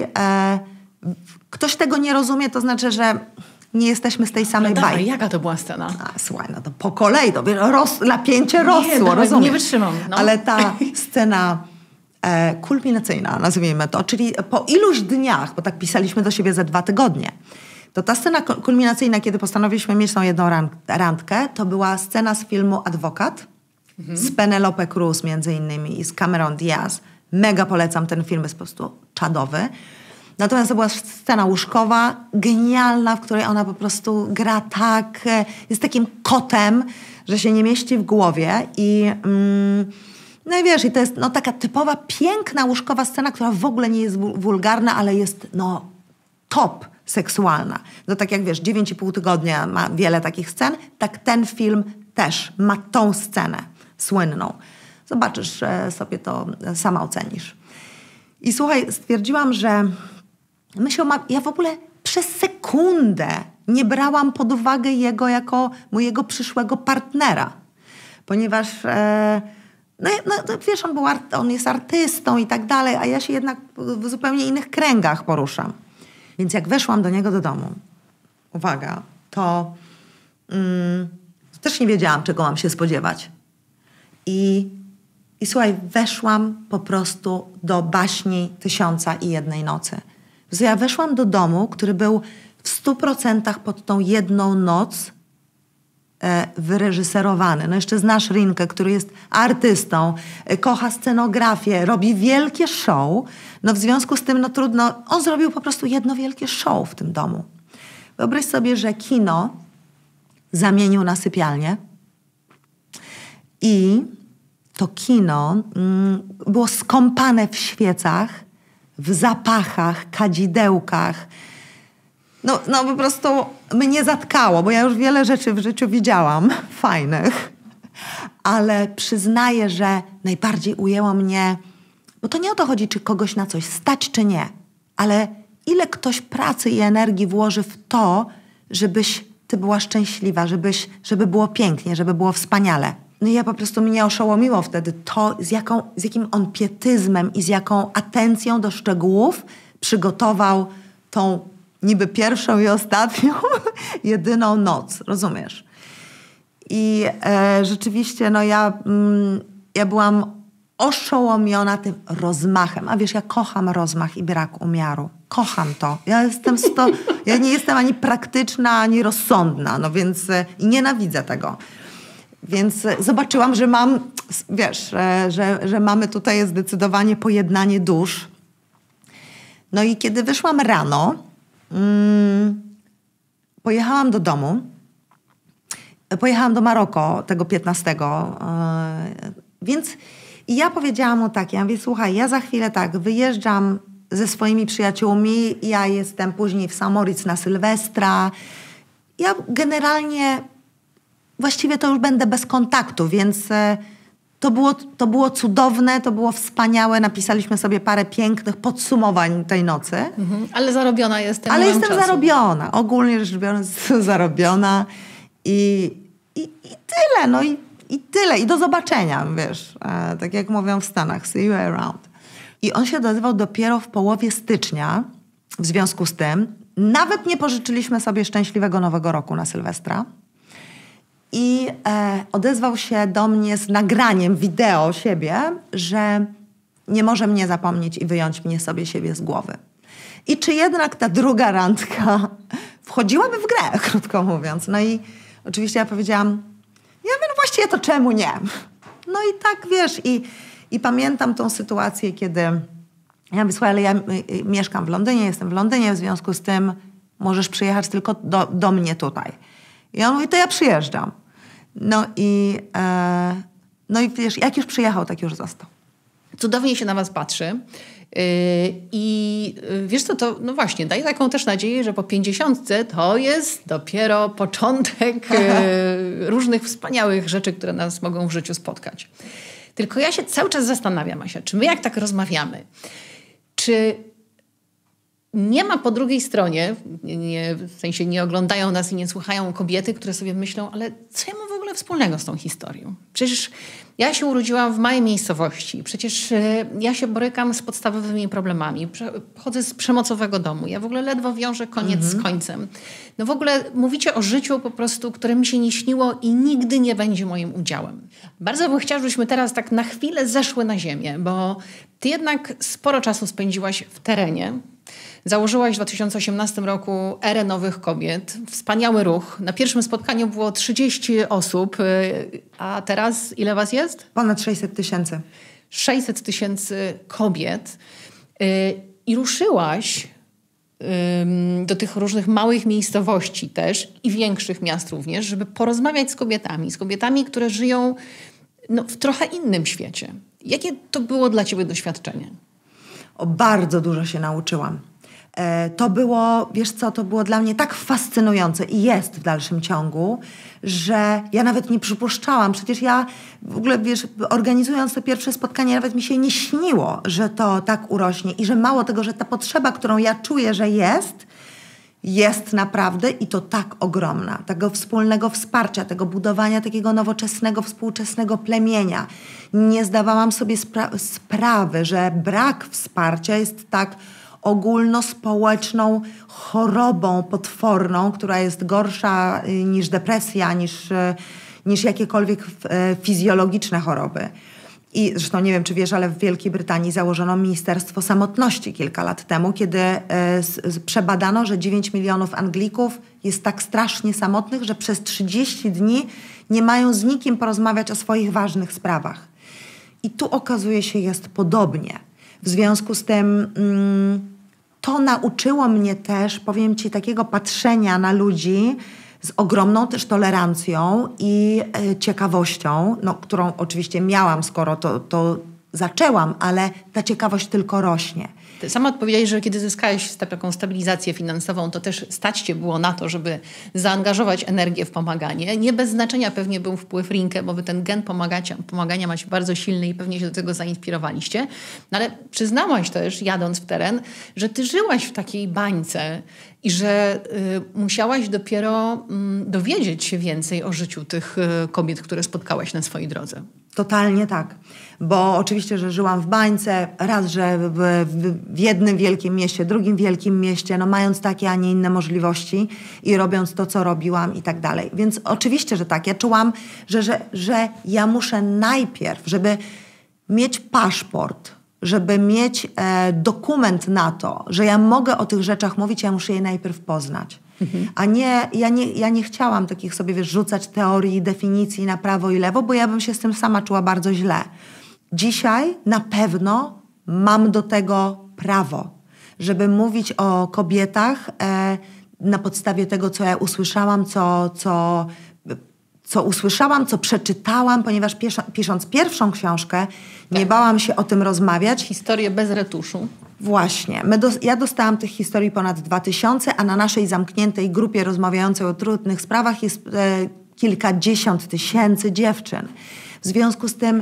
Speaker 2: ktoś tego nie rozumie, to znaczy, że nie jesteśmy z tej samej bajki.
Speaker 1: Jaka to była scena?
Speaker 2: Słuchaj, no to po kolei, to napięcie rosło, rozumiem.
Speaker 1: Nie wytrzymam. No.
Speaker 2: Ale ta scena kulminacyjna, nazwijmy to, czyli po iluś dniach, bo tak pisaliśmy do siebie za 2 tygodnie, to ta scena kulminacyjna, kiedy postanowiliśmy mieć tą jedną randkę, to była scena z filmu Adwokat z Penelope Cruz między innymi i z Cameron Diaz. Mega polecam, ten film jest po prostu czadowy. Natomiast to była scena łóżkowa, genialna, w której ona po prostu gra tak, jest takim kotem, że się nie mieści w głowie. No i wiesz, i to jest taka typowa, piękna łóżkowa scena, która w ogóle nie jest wulgarna, ale jest top seksualna. No tak jak wiesz, 9,5 tygodnia ma wiele takich scen, tak ten film też ma tą scenę słynną. Zobaczysz sobie to, sama ocenisz. I słuchaj, stwierdziłam, że ja w ogóle przez sekundę nie brałam pod uwagę jego jako mojego przyszłego partnera. Ponieważ, wiesz, on jest artystą i tak dalej, a ja się jednak w zupełnie innych kręgach poruszam. Więc jak weszłam do niego do domu, uwaga, to też nie wiedziałam, czego mam się spodziewać. I słuchaj, weszłam po prostu do baśni 1001 nocy. Ja weszłam do domu, który był w 100% pod tą jedną noc wyreżyserowany. No jeszcze znasz Rinkę, który jest artystą, kocha scenografię, robi wielkie show. No w związku z tym, trudno. On zrobił po prostu jedno wielkie show w tym domu. Wyobraź sobie, że kino zamienił na sypialnię i to kino było skąpane w świecach, w zapachach, kadzidełkach. No po prostu mnie zatkało, bo ja już wiele rzeczy w życiu widziałam, fajnych. Ale przyznaję, że najbardziej ujęło mnie, bo to nie o to chodzi, czy kogoś na coś stać, czy nie, ale ile ktoś pracy i energii włoży w to, żebyś ty była szczęśliwa, żeby było pięknie, żeby było wspaniale. No i ja po prostu mnie oszołomiło wtedy to, z jakim on pietyzmem i z jaką atencją do szczegółów przygotował tą niby pierwszą i ostatnią, jedyną noc, rozumiesz? I rzeczywiście, ja byłam oszołomiona tym rozmachem. A wiesz, ja kocham rozmach i brak umiaru. Kocham to. Ja nie jestem ani praktyczna, ani rozsądna, więc i nienawidzę tego. Więc zobaczyłam, że że mamy tutaj zdecydowanie pojednanie dusz. No i kiedy wyszłam rano, pojechałam do domu. Pojechałam do Maroko tego 15. Więc I ja powiedziałam mu tak, ja mówię, słuchaj, ja za chwilę tak, wyjeżdżam ze swoimi przyjaciółmi, ja jestem później w Samoritz na Sylwestra. Ja generalnie właściwie to już będę bez kontaktu, więc to było cudowne, to było wspaniałe. Napisaliśmy sobie parę pięknych podsumowań tej nocy.
Speaker 1: Ale zarobiona jestem.
Speaker 2: Ale jestem zarobiona. Ogólnie rzecz biorąc, jestem zarobiona. I tyle, no i tyle. I do zobaczenia, wiesz. Tak jak mówią w Stanach, see you around. I on się odezwał dopiero w połowie stycznia. W związku z tym nawet nie pożyczyliśmy sobie szczęśliwego Nowego Roku na Sylwestra. I odezwał się do mnie z nagraniem wideo siebie, że nie może mnie zapomnieć i wyjąć mnie siebie z głowy. I czy jednak ta druga randka wchodziłaby w grę, krótko mówiąc. No i oczywiście ja powiedziałam, ja wiem, no właściwie to czemu nie? No i tak, wiesz, i pamiętam tą sytuację, kiedy ja mówię, słuchaj, ale ja mieszkam w Londynie, jestem w Londynie, w związku z tym możesz przyjechać tylko do mnie tutaj. I on mówi, to ja przyjeżdżam. No i wiesz, jak już przyjechał, tak już został.
Speaker 1: Cudownie się na was patrzy. I wiesz co, to no właśnie, daje taką też nadzieję, że po 50 to jest dopiero początek różnych wspaniałych rzeczy, które nas mogą w życiu spotkać. Tylko ja się cały czas zastanawiam, Asia, czy my jak tak rozmawiamy, czy nie ma po drugiej stronie, w sensie nie oglądają nas i nie słuchają kobiety, które sobie myślą, ale co ja mam w ogóle wspólnego z tą historią? Przecież ja się urodziłam w małej miejscowości. Przecież ja się borykam z podstawowymi problemami. Pochodzę z przemocowego domu. Ja w ogóle ledwo wiążę koniec z końcem. No w ogóle mówicie o życiu po prostu, które mi się nie śniło i nigdy nie będzie moim udziałem. Bardzo bym chciała, żebyśmy teraz tak na chwilę zeszły na ziemię, bo ty jednak sporo czasu spędziłaś w terenie. Założyłaś w 2018 roku Erę Nowych Kobiet. Wspaniały ruch. Na pierwszym spotkaniu było 30 osób, a teraz ile was jest?
Speaker 2: Ponad 600 000.
Speaker 1: 600 000 kobiet. I ruszyłaś do tych różnych małych miejscowości też i większych miast również, żeby porozmawiać z kobietami, które żyją w trochę innym świecie. Jakie to było dla ciebie doświadczenie?
Speaker 2: Bardzo dużo się nauczyłam. To było, wiesz co, to było dla mnie tak fascynujące i jest w dalszym ciągu, że ja nawet nie przypuszczałam. Przecież ja w ogóle, wiesz, organizując te pierwsze spotkania, nawet mi się nie śniło, że to tak urośnie i że mało tego, że ta potrzeba, którą ja czuję, że jest naprawdę i to tak ogromna. Tego wspólnego wsparcia, tego budowania takiego nowoczesnego, współczesnego plemienia. Nie zdawałam sobie sprawy, że brak wsparcia jest tak ogólnospołeczną chorobą potworną, która jest gorsza niż depresja, niż jakiekolwiek fizjologiczne choroby. I zresztą nie wiem, czy wiesz, ale w Wielkiej Brytanii założono Ministerstwo Samotności kilka lat temu, kiedy przebadano, że 9 milionów Anglików jest tak strasznie samotnych, że przez 30 dni nie mają z nikim porozmawiać o swoich ważnych sprawach. I tu okazuje się, jest podobnie. W związku z tym to nauczyło mnie też, powiem ci, takiego patrzenia na ludzi z ogromną też tolerancją i ciekawością, którą oczywiście miałam, skoro to zaczęłam, ale ta ciekawość tylko rośnie.
Speaker 1: Ty sama odpowiedziałeś, że kiedy zyskałeś taką stabilizację finansową, to też stać cię było na to, żeby zaangażować energię w pomaganie. Nie bez znaczenia pewnie był wpływ Rinke, bo wy ten gen pomagania macie bardzo silny i pewnie się do tego zainspirowaliście. No ale przyznałaś też, jadąc w teren, że ty żyłaś w takiej bańce i że musiałaś dopiero dowiedzieć się więcej o życiu tych kobiet, które spotkałaś na swojej drodze.
Speaker 2: Totalnie tak. Bo oczywiście, że żyłam w bańce, raz, że w jednym wielkim mieście, drugim wielkim mieście, mając takie, a nie inne możliwości i robiąc to, co robiłam i tak dalej. Więc oczywiście, że tak. Ja czułam, że ja muszę najpierw, żeby mieć paszport, żeby mieć dokument na to, że ja mogę o tych rzeczach mówić, ja muszę je najpierw poznać. A nie, ja nie chciałam takich sobie, rzucać teorii, definicji na prawo i lewo, bo ja bym się z tym sama czuła bardzo źle. Dzisiaj na pewno mam do tego prawo, żeby mówić o kobietach na podstawie tego, co ja usłyszałam, co usłyszałam, co przeczytałam, ponieważ pisząc pierwszą książkę, nie bałam się o tym rozmawiać.
Speaker 1: Historie bez retuszu.
Speaker 2: Właśnie. Ja dostałam tych historii ponad 2000, a na naszej zamkniętej grupie rozmawiającej o trudnych sprawach jest kilkadziesiąt tysięcy dziewczyn. W związku z tym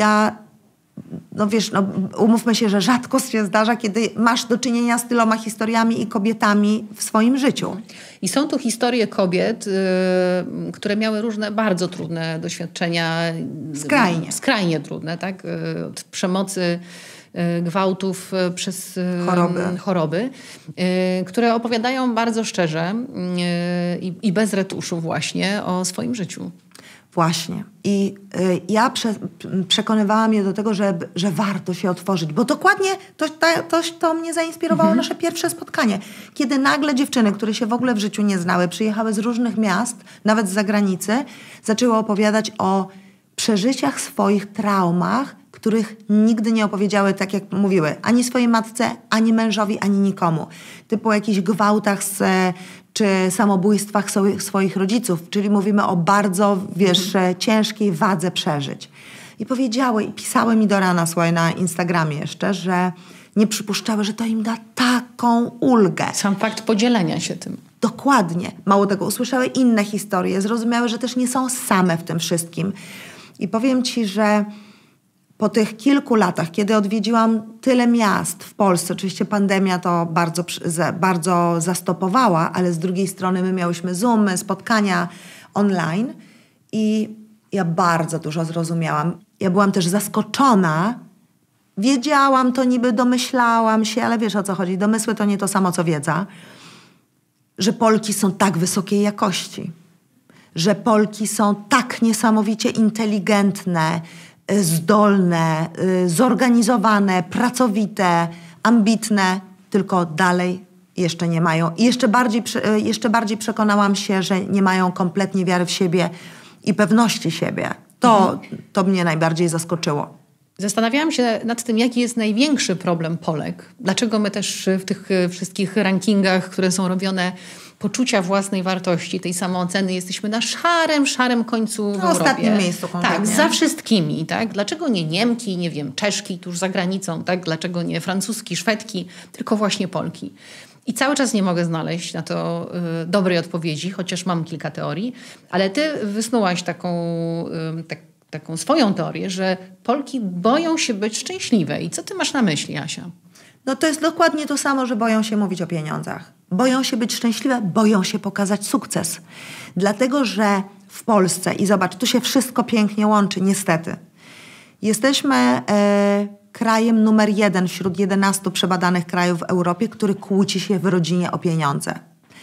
Speaker 2: umówmy się, że rzadko się zdarza, kiedy masz do czynienia z tyloma historiami i kobietami w swoim życiu.
Speaker 1: I są tu historie kobiet, które miały różne bardzo trudne doświadczenia. Skrajnie trudne, tak? Od przemocy, gwałtów przez choroby, które opowiadają bardzo szczerze i bez retuszu właśnie o swoim życiu.
Speaker 2: Właśnie. I ja przekonywałam je do tego, że warto się otworzyć, bo dokładnie to mnie zainspirowało nasze pierwsze spotkanie. Kiedy nagle dziewczyny, które się w ogóle w życiu nie znały, przyjechały z różnych miast, nawet z zagranicy, zaczęły opowiadać o przeżyciach swoich traumach, których nigdy nie opowiedziały, tak jak mówiły, ani swojej matce, ani mężowi, ani nikomu. Typu o jakichś gwałtach czy samobójstwach swoich rodziców. Czyli mówimy o bardzo, ciężkiej wadze przeżyć. I powiedziały, i pisały mi do rana, na Instagramie jeszcze, że nie przypuszczały, że to im da taką ulgę.
Speaker 1: Sam fakt podzielenia się tym.
Speaker 2: Dokładnie. Mało tego, usłyszały inne historie, zrozumiały, że też nie są same w tym wszystkim. I powiem ci, że po tych kilku latach, kiedy odwiedziłam tyle miast w Polsce, oczywiście pandemia to bardzo zastopowała, ale z drugiej strony my miałyśmy Zoomy, spotkania online i ja bardzo dużo zrozumiałam. Ja byłam też zaskoczona. Wiedziałam to niby, domyślałam się, ale wiesz o co chodzi. Domysły to nie to samo, co wiedza. Że Polki są tak wysokiej jakości. Że Polki są tak niesamowicie inteligentne, zdolne, zorganizowane, pracowite, ambitne, tylko dalej jeszcze nie mają. I jeszcze bardziej przekonałam się, że nie mają kompletnie wiary w siebie i pewności siebie. To mnie najbardziej zaskoczyło.
Speaker 1: Zastanawiałam się nad tym, jaki jest największy problem Polek. Dlaczego my też w tych wszystkich rankingach, które są robione, poczucia własnej wartości, tej samooceny, jesteśmy na szarym końcu w Europie.
Speaker 2: Ostatnim miejscu konkretnie.
Speaker 1: Tak, za wszystkimi. Tak? Dlaczego nie Niemki, nie wiem, Czeszki tuż za granicą, tak? Dlaczego nie Francuski, Szwedki, tylko właśnie Polki. I cały czas nie mogę znaleźć na to dobrej odpowiedzi, chociaż mam kilka teorii, ale ty wysnułaś taką swoją teorię, że Polki boją się być szczęśliwe. I co ty masz na myśli, Asia?
Speaker 2: No to jest dokładnie to samo, że boją się mówić o pieniądzach. Boją się być szczęśliwe, boją się pokazać sukces. Dlatego, że w Polsce, i zobacz, tu się wszystko pięknie łączy, niestety. Jesteśmy krajem numer 1 wśród 11 przebadanych krajów w Europie, który kłóci się w rodzinie o pieniądze.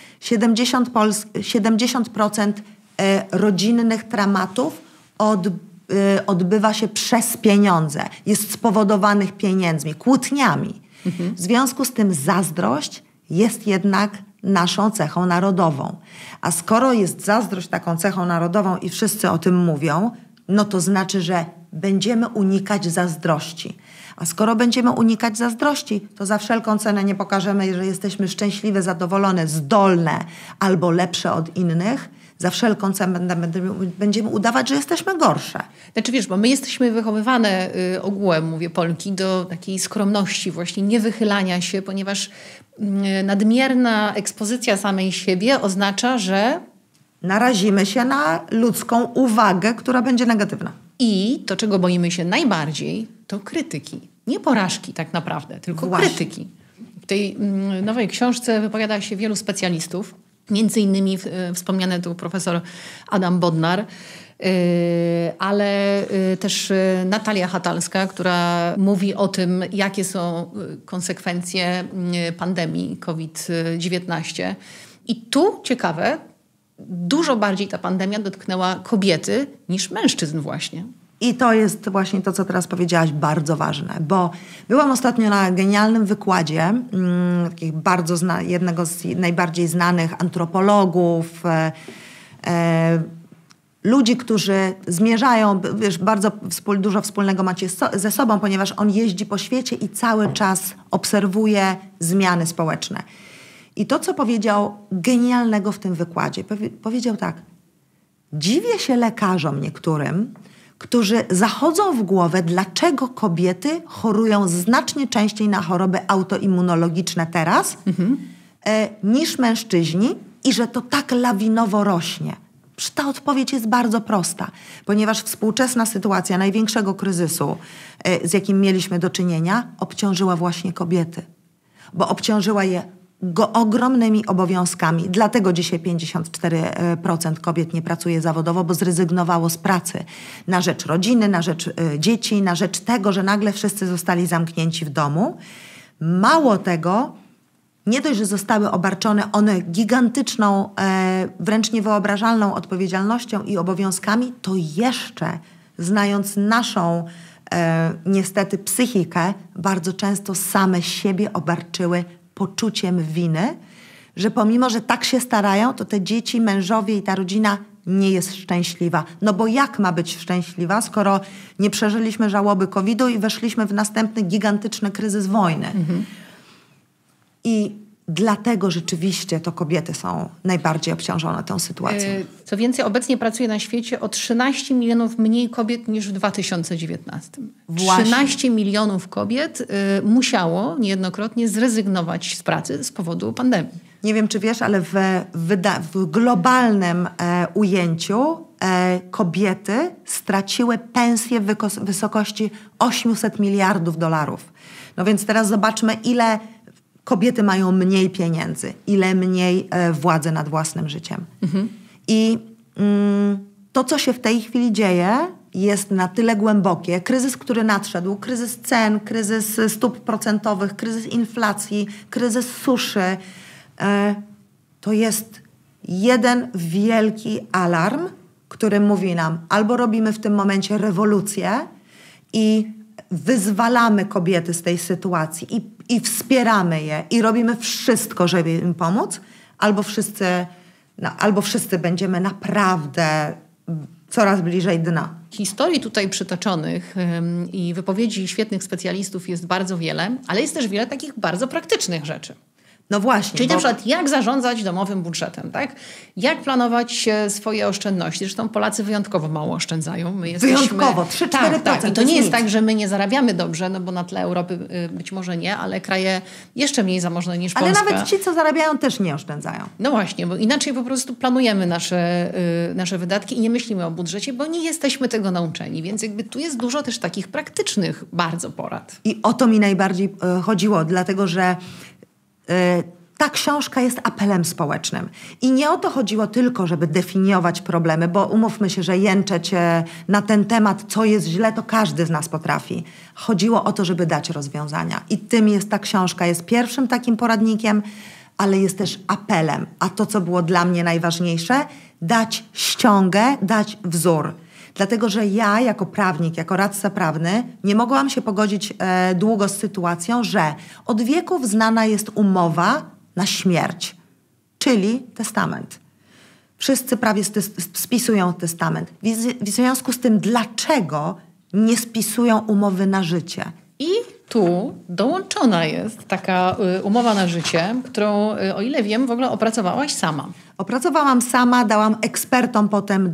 Speaker 2: 70% rodzinnych dramatów odbywa się przez pieniądze. Jest spowodowanych pieniędzmi, kłótniami. W związku z tym zazdrość jest jednak naszą cechą narodową. A skoro jest zazdrość taką cechą narodową i wszyscy o tym mówią, no to znaczy, że będziemy unikać zazdrości. A skoro będziemy unikać zazdrości, to za wszelką cenę nie pokażemy, że jesteśmy szczęśliwe, zadowolone, zdolne albo lepsze od innych. Za wszelką cenę będziemy udawać, że jesteśmy gorsze.
Speaker 1: Znaczy wiesz, bo my jesteśmy wychowywane ogółem, mówię Polki, do takiej skromności, właśnie niewychylania się, ponieważ nadmierna ekspozycja samej siebie oznacza, że
Speaker 2: narazimy się na ludzką uwagę, która będzie negatywna.
Speaker 1: I to, czego boimy się najbardziej, to krytyki. Nie porażki tak naprawdę, tylko krytyki. W tej nowej książce wypowiada się wielu specjalistów, między innymi wspomniany tu profesor Adam Bodnar, ale też Natalia Hatalska, która mówi o tym, jakie są konsekwencje pandemii COVID-19. I tu ciekawe, dużo bardziej ta pandemia dotknęła kobiety niż mężczyzn właśnie.
Speaker 2: I to jest właśnie to, co teraz powiedziałaś, bardzo ważne, bo byłam ostatnio na genialnym wykładzie jednego z najbardziej znanych antropologów, ludzi, którzy zmierzają, wiesz, bardzo dużo wspólnego macie ze sobą, ponieważ on jeździ po świecie i cały czas obserwuje zmiany społeczne. I to, co powiedział genialnego w tym wykładzie, powiedział tak: Dziwię się lekarzom niektórym, którzy zachodzą w głowę, dlaczego kobiety chorują znacznie częściej na choroby autoimmunologiczne teraz niż mężczyźni i że to tak lawinowo rośnie. Ta odpowiedź jest bardzo prosta, ponieważ współczesna sytuacja największego kryzysu, z jakim mieliśmy do czynienia, obciążyła właśnie kobiety, bo obciążyła je ogromnymi obowiązkami. Dlatego dzisiaj 54% kobiet nie pracuje zawodowo, bo zrezygnowało z pracy na rzecz rodziny, na rzecz dzieci, na rzecz tego, że nagle wszyscy zostali zamknięci w domu. Mało tego, nie dość, że zostały obarczone one gigantyczną, wręcz niewyobrażalną odpowiedzialnością i obowiązkami, to jeszcze, znając naszą niestety psychikę, bardzo często same siebie obarczyły poczuciem winy, że pomimo, że tak się starają, to te dzieci, mężowie i ta rodzina nie jest szczęśliwa. No bo jak ma być szczęśliwa, skoro nie przeżyliśmy żałoby COVID-u i weszliśmy w następny gigantyczny kryzys wojny. I dlatego rzeczywiście to kobiety są najbardziej obciążone tą sytuacją.
Speaker 1: Co więcej, obecnie pracuje na świecie o 13 milionów mniej kobiet niż w 2019.
Speaker 2: Właśnie.
Speaker 1: 13 milionów kobiet musiało niejednokrotnie zrezygnować z pracy z powodu pandemii.
Speaker 2: Nie wiem, czy wiesz, ale w globalnym ujęciu kobiety straciły pensję w wysokości 800 miliardów dolarów. No więc teraz zobaczmy, ile kobiety mają mniej pieniędzy, ile mniej władzy nad własnym życiem. I to, co się w tej chwili dzieje, jest na tyle głębokie. Kryzys, który nadszedł, kryzys cen, kryzys stóp procentowych, kryzys inflacji, kryzys suszy, to jest jeden wielki alarm, który mówi nam, albo robimy w tym momencie rewolucję i wyzwalamy kobiety z tej sytuacji i wspieramy je i robimy wszystko, żeby im pomóc, albo wszyscy będziemy naprawdę coraz bliżej dna.
Speaker 1: Historii tutaj przytoczonych i wypowiedzi świetnych specjalistów jest bardzo wiele, ale jest też wiele takich bardzo praktycznych rzeczy.
Speaker 2: No właśnie.
Speaker 1: Czyli na przykład jak zarządzać domowym budżetem, tak? Jak planować swoje oszczędności. Zresztą Polacy wyjątkowo mało oszczędzają. My jesteśmy...
Speaker 2: Wyjątkowo, 3-4%.
Speaker 1: Tak. I to nie jest tak, że my nie zarabiamy dobrze, no bo na tle Europy być może nie, ale kraje jeszcze mniej zamożne niż Polska.
Speaker 2: Ale nawet ci, co zarabiają, też nie oszczędzają.
Speaker 1: No właśnie, bo inaczej po prostu planujemy nasze wydatki i nie myślimy o budżecie, bo nie jesteśmy tego nauczeni. Więc jakby tu jest dużo też takich praktycznych bardzo porad.
Speaker 2: I o to mi najbardziej chodziło, dlatego że ta książka jest apelem społecznym. I nie o to chodziło tylko, żeby definiować problemy, bo umówmy się, że jęczeć na ten temat, co jest źle, to każdy z nas potrafi. Chodziło o to, żeby dać rozwiązania. I tym jest ta książka. Jest pierwszym takim poradnikiem, ale jest też apelem. A to, co było dla mnie najważniejsze, dać ściągę, dać wzór. Dlatego, że ja jako prawnik, jako radca prawny nie mogłam się pogodzić długo z sytuacją, że od wieków znana jest umowa na śmierć, czyli testament. Wszyscy prawie spisują testament. W związku z tym, dlaczego nie spisują umowy na życie?
Speaker 1: I tu dołączona jest taka umowa na życie, którą, o ile wiem, w ogóle opracowałaś sama.
Speaker 2: Opracowałam sama, dałam ekspertom potem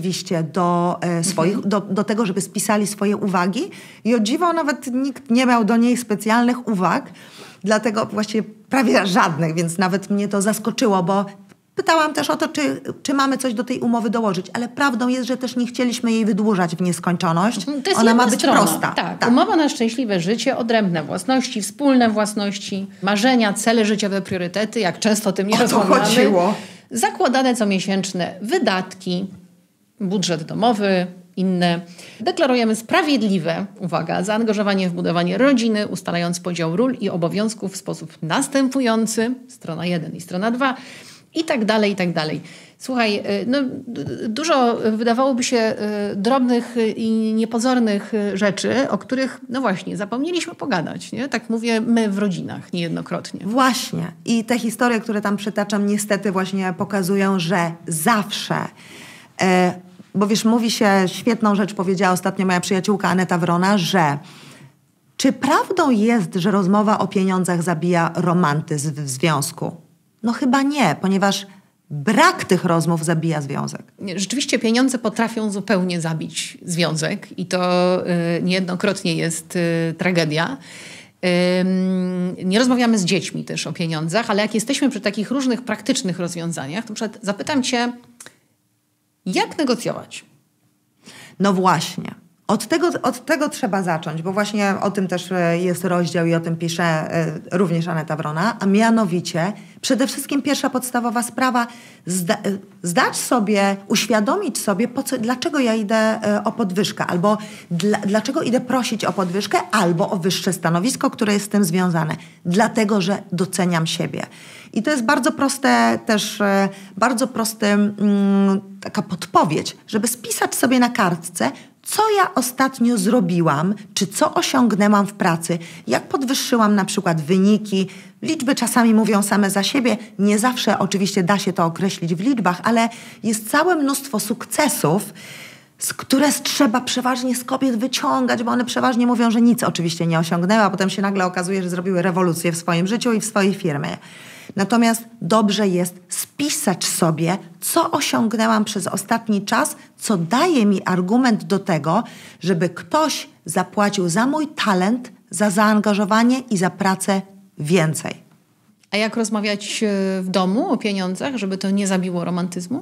Speaker 2: do tego, żeby spisali swoje uwagi. I o dziwo nawet nikt nie miał do niej specjalnych uwag, dlatego właściwie prawie żadnych, więc nawet mnie to zaskoczyło, bo pytałam też o to, czy mamy coś do tej umowy dołożyć, ale prawdą jest, że też nie chcieliśmy jej wydłużać w nieskończoność.
Speaker 1: To jest
Speaker 2: ona ma być
Speaker 1: strona.
Speaker 2: prosta.
Speaker 1: Tak. Umowa na szczęśliwe życie, odrębne własności, wspólne własności, marzenia, cele życiowe, priorytety, jak często o tym nie rozmawiamy.
Speaker 2: Chodziło.
Speaker 1: Zakładane comiesięczne wydatki, budżet domowy, inne. Deklarujemy sprawiedliwe, uwaga, zaangażowanie w budowanie rodziny, ustalając podział ról i obowiązków w sposób następujący, strona 1 i strona 2, i tak dalej, i tak dalej. Słuchaj, no, dużo wydawałoby się drobnych i niepozornych rzeczy, o których, no właśnie, zapomnieliśmy pogadać, nie? Tak mówię, my w rodzinach niejednokrotnie.
Speaker 2: Właśnie. I te historie, które tam przytaczam, niestety właśnie pokazują, że zawsze... bo wiesz, mówi się, świetną rzecz powiedziała ostatnio moja przyjaciółka Aneta Wrona, że czy prawdą jest, że rozmowa o pieniądzach zabija romantyzm w związku? No chyba nie, ponieważ Brak tych rozmów zabija związek.
Speaker 1: Rzeczywiście pieniądze potrafią zupełnie zabić związek i to niejednokrotnie jest tragedia. Nie rozmawiamy z dziećmi też o pieniądzach, ale jak jesteśmy przy takich różnych praktycznych rozwiązaniach, to zapytam cię, jak negocjować?
Speaker 2: No właśnie. Od tego trzeba zacząć, bo właśnie o tym też jest rozdział i o tym pisze również Aneta Wrona, a mianowicie przede wszystkim pierwsza podstawowa sprawa, zdać sobie, uświadomić sobie, dlaczego ja idę o podwyżkę, albo dlaczego idę prosić o podwyżkę, albo o wyższe stanowisko, które jest z tym związane. Dlatego, że doceniam siebie. I to jest bardzo proste też, taka podpowiedź, żeby spisać sobie na kartce, co ja ostatnio zrobiłam, czy co osiągnęłam w pracy, jak podwyższyłam na przykład wyniki. Liczby czasami mówią same za siebie. Nie zawsze oczywiście da się to określić w liczbach, ale jest całe mnóstwo sukcesów, które trzeba przeważnie z kobiet wyciągać, bo one przeważnie mówią, że nic oczywiście nie osiągnęły, a potem się nagle okazuje, że zrobiły rewolucję w swoim życiu i w swojej firmie. Natomiast dobrze jest spisać sobie, co osiągnęłam przez ostatni czas, co daje mi argument do tego, żeby ktoś zapłacił za mój talent, za zaangażowanie i za pracę więcej.
Speaker 1: A jak rozmawiać w domu o pieniądzach, żeby to nie zabiło romantyzmu?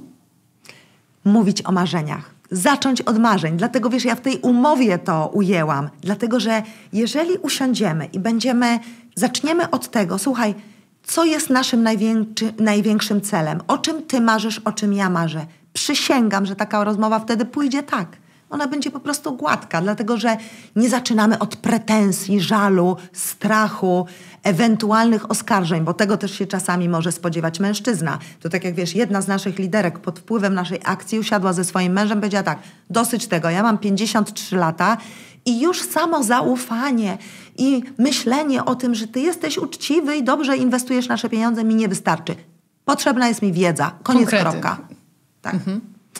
Speaker 2: Mówić o marzeniach. Zacząć od marzeń. Dlatego, wiesz, ja w tej umowie to ujęłam. Dlatego, że jeżeli usiądziemy i zaczniemy od tego, słuchaj, co jest naszym największym celem? O czym ty marzysz, o czym ja marzę? Przysięgam, że taka rozmowa wtedy pójdzie tak. Ona będzie po prostu gładka, dlatego że nie zaczynamy od pretensji, żalu, strachu, ewentualnych oskarżeń, bo tego też się czasami może spodziewać mężczyzna. To tak jak wiesz, jedna z naszych liderek pod wpływem naszej akcji usiadła ze swoim mężem, powiedziała tak, dosyć tego, ja mam 53 lata i już samo zaufanie i myślenie o tym, że ty jesteś uczciwy i dobrze inwestujesz nasze pieniądze, mi nie wystarczy. Potrzebna jest mi wiedza. Koniec, kropka. Tak. Mhm.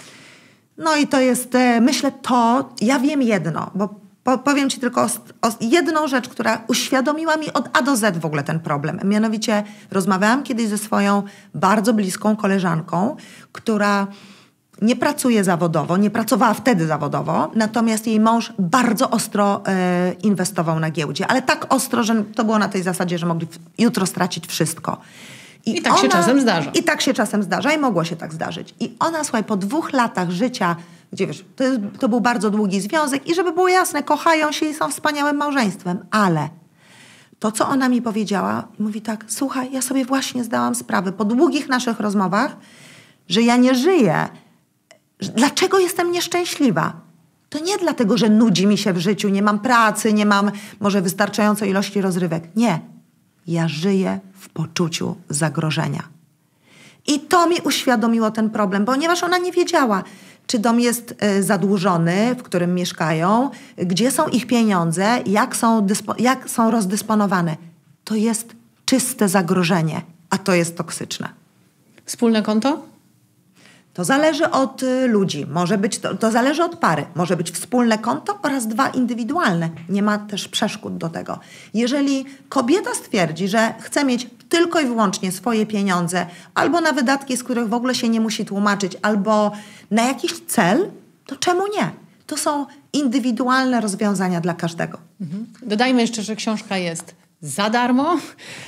Speaker 2: No i to jest, myślę ja wiem jedno, bo powiem ci tylko jedną rzecz, która uświadomiła mi od A do Z w ogóle ten problem. Mianowicie rozmawiałam kiedyś ze swoją bardzo bliską koleżanką, która nie pracuje zawodowo, nie pracowała wtedy zawodowo, natomiast jej mąż bardzo ostro inwestował na giełdzie, ale tak ostro, że to było na tej zasadzie, że mogli jutro stracić wszystko.
Speaker 1: I tak się czasem zdarza.
Speaker 2: I tak się czasem zdarza i mogło się tak zdarzyć. I ona, słuchaj, po 2 latach życia, gdzie wiesz, to był bardzo długi związek i żeby było jasne, kochają się i są wspaniałym małżeństwem, ale to, co ona mi powiedziała, mówi tak, słuchaj, ja sobie właśnie zdałam sprawę po długich naszych rozmowach, że ja nie żyję. Dlaczego jestem nieszczęśliwa? To nie dlatego, że nudzi mi się w życiu, nie mam pracy, nie mam może wystarczającej ilości rozrywek. Nie. Ja żyję w poczuciu zagrożenia. I to mi uświadomiło ten problem, ponieważ ona nie wiedziała, czy dom jest zadłużony, w którym mieszkają, gdzie są ich pieniądze, jak są rozdysponowane. To jest czyste zagrożenie, a to jest toksyczne.
Speaker 1: Wspólne konto?
Speaker 2: To zależy od ludzi, może być to zależy od pary. Może być wspólne konto oraz 2 indywidualne. Nie ma też przeszkód do tego. Jeżeli kobieta stwierdzi, że chce mieć tylko i wyłącznie swoje pieniądze, albo na wydatki, z których w ogóle się nie musi tłumaczyć, albo na jakiś cel, to czemu nie? To są indywidualne rozwiązania dla każdego.
Speaker 1: Mhm. Dodajmy jeszcze, że książka jest za darmo.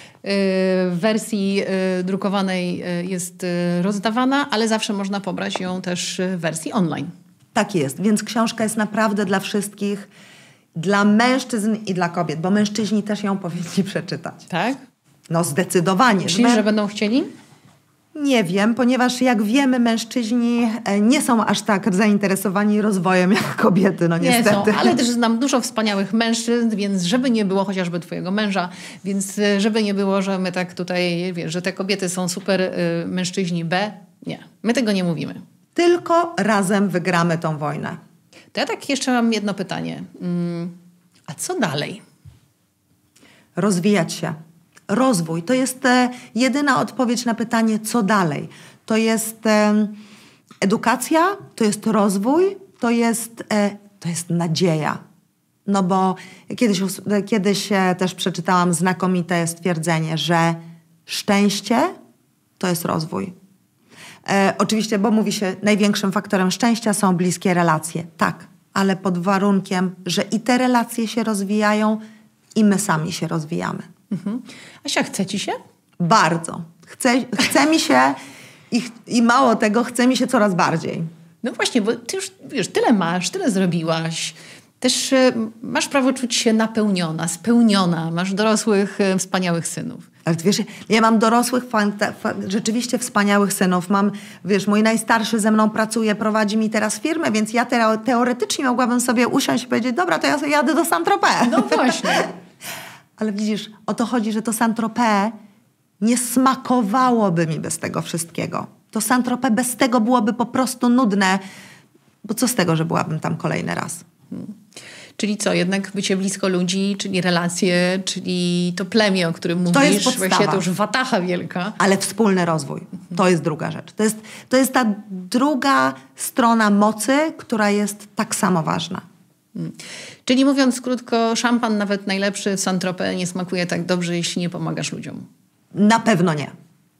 Speaker 1: W wersji drukowanej jest rozdawana, ale zawsze można pobrać ją też w wersji online.
Speaker 2: Tak jest, więc książka jest naprawdę dla wszystkich, dla mężczyzn i dla kobiet, bo mężczyźni też ją powinni przeczytać.
Speaker 1: Tak?
Speaker 2: No zdecydowanie.
Speaker 1: Myślisz, że będą chcieli?
Speaker 2: Nie wiem, ponieważ jak wiemy, mężczyźni nie są aż tak zainteresowani rozwojem jak kobiety, no niestety.
Speaker 1: Nie są, ale też znam dużo wspaniałych mężczyzn, więc żeby nie było, chociażby twojego męża, więc żeby nie było, że my tak tutaj, wiesz, że te kobiety są super, mężczyźni B. Nie, my tego nie mówimy.
Speaker 2: Tylko razem wygramy tą wojnę.
Speaker 1: To ja tak jeszcze mam jedno pytanie. A co dalej?
Speaker 2: Rozwijać się. Rozwój. To jest jedyna odpowiedź na pytanie, co dalej. To jest edukacja, to jest rozwój, to jest nadzieja. No bo kiedyś też przeczytałam znakomite stwierdzenie, że szczęście to jest rozwój. Oczywiście, bo mówi się, największym faktorem szczęścia są bliskie relacje. Tak, ale pod warunkiem, że i te relacje się rozwijają i my sami się rozwijamy.
Speaker 1: Asia, chce ci się?
Speaker 2: Bardzo. Chce mi się i mało tego, chce mi się coraz bardziej.
Speaker 1: No właśnie, bo ty już wiesz, tyle masz, tyle zrobiłaś. Też masz prawo czuć się napełniona, spełniona. Masz dorosłych, wspaniałych synów.
Speaker 2: Ale wiesz, ja mam dorosłych, rzeczywiście wspaniałych synów. Mam, wiesz, mój najstarszy ze mną pracuje, prowadzi mi teraz firmę, więc ja teoretycznie mogłabym sobie usiąść i powiedzieć, dobra, to ja sobie jadę do Saint-Tropez.
Speaker 1: No właśnie.
Speaker 2: Ale widzisz, o to chodzi, że to Saint-Tropez nie smakowałoby mi bez tego wszystkiego. To Saint-Tropez bez tego byłoby po prostu nudne, bo co z tego, że byłabym tam kolejny raz?
Speaker 1: Czyli co, jednak bycie blisko ludzi, czyli relacje, czyli to plemię, o którym mówisz.
Speaker 2: To jest podstawa.
Speaker 1: Właściwie to już watacha wielka.
Speaker 2: Ale wspólny rozwój. To jest druga rzecz. To jest ta druga strona mocy, która jest tak samo ważna.
Speaker 1: Czyli mówiąc krótko, szampan nawet najlepszy w Saint-Tropez nie smakuje tak dobrze, jeśli nie pomagasz ludziom.
Speaker 2: Na pewno nie.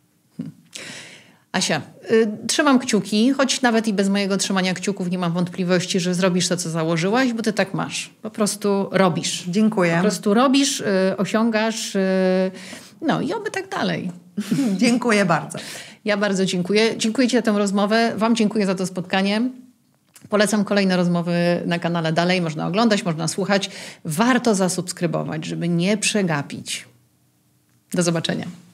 Speaker 1: Asia, trzymam kciuki, choć nawet i bez mojego trzymania kciuków nie mam wątpliwości, że zrobisz to, co założyłaś, bo ty tak masz. Po prostu robisz.
Speaker 2: Dziękuję.
Speaker 1: Po prostu robisz, osiągasz, no i oby tak dalej.
Speaker 2: Dziękuję bardzo.
Speaker 1: Ja bardzo dziękuję. Dziękuję ci za tę rozmowę. Wam dziękuję za to spotkanie. Polecam kolejne rozmowy na kanale dalej. Można oglądać, można słuchać. Warto zasubskrybować, żeby nie przegapić. Do zobaczenia.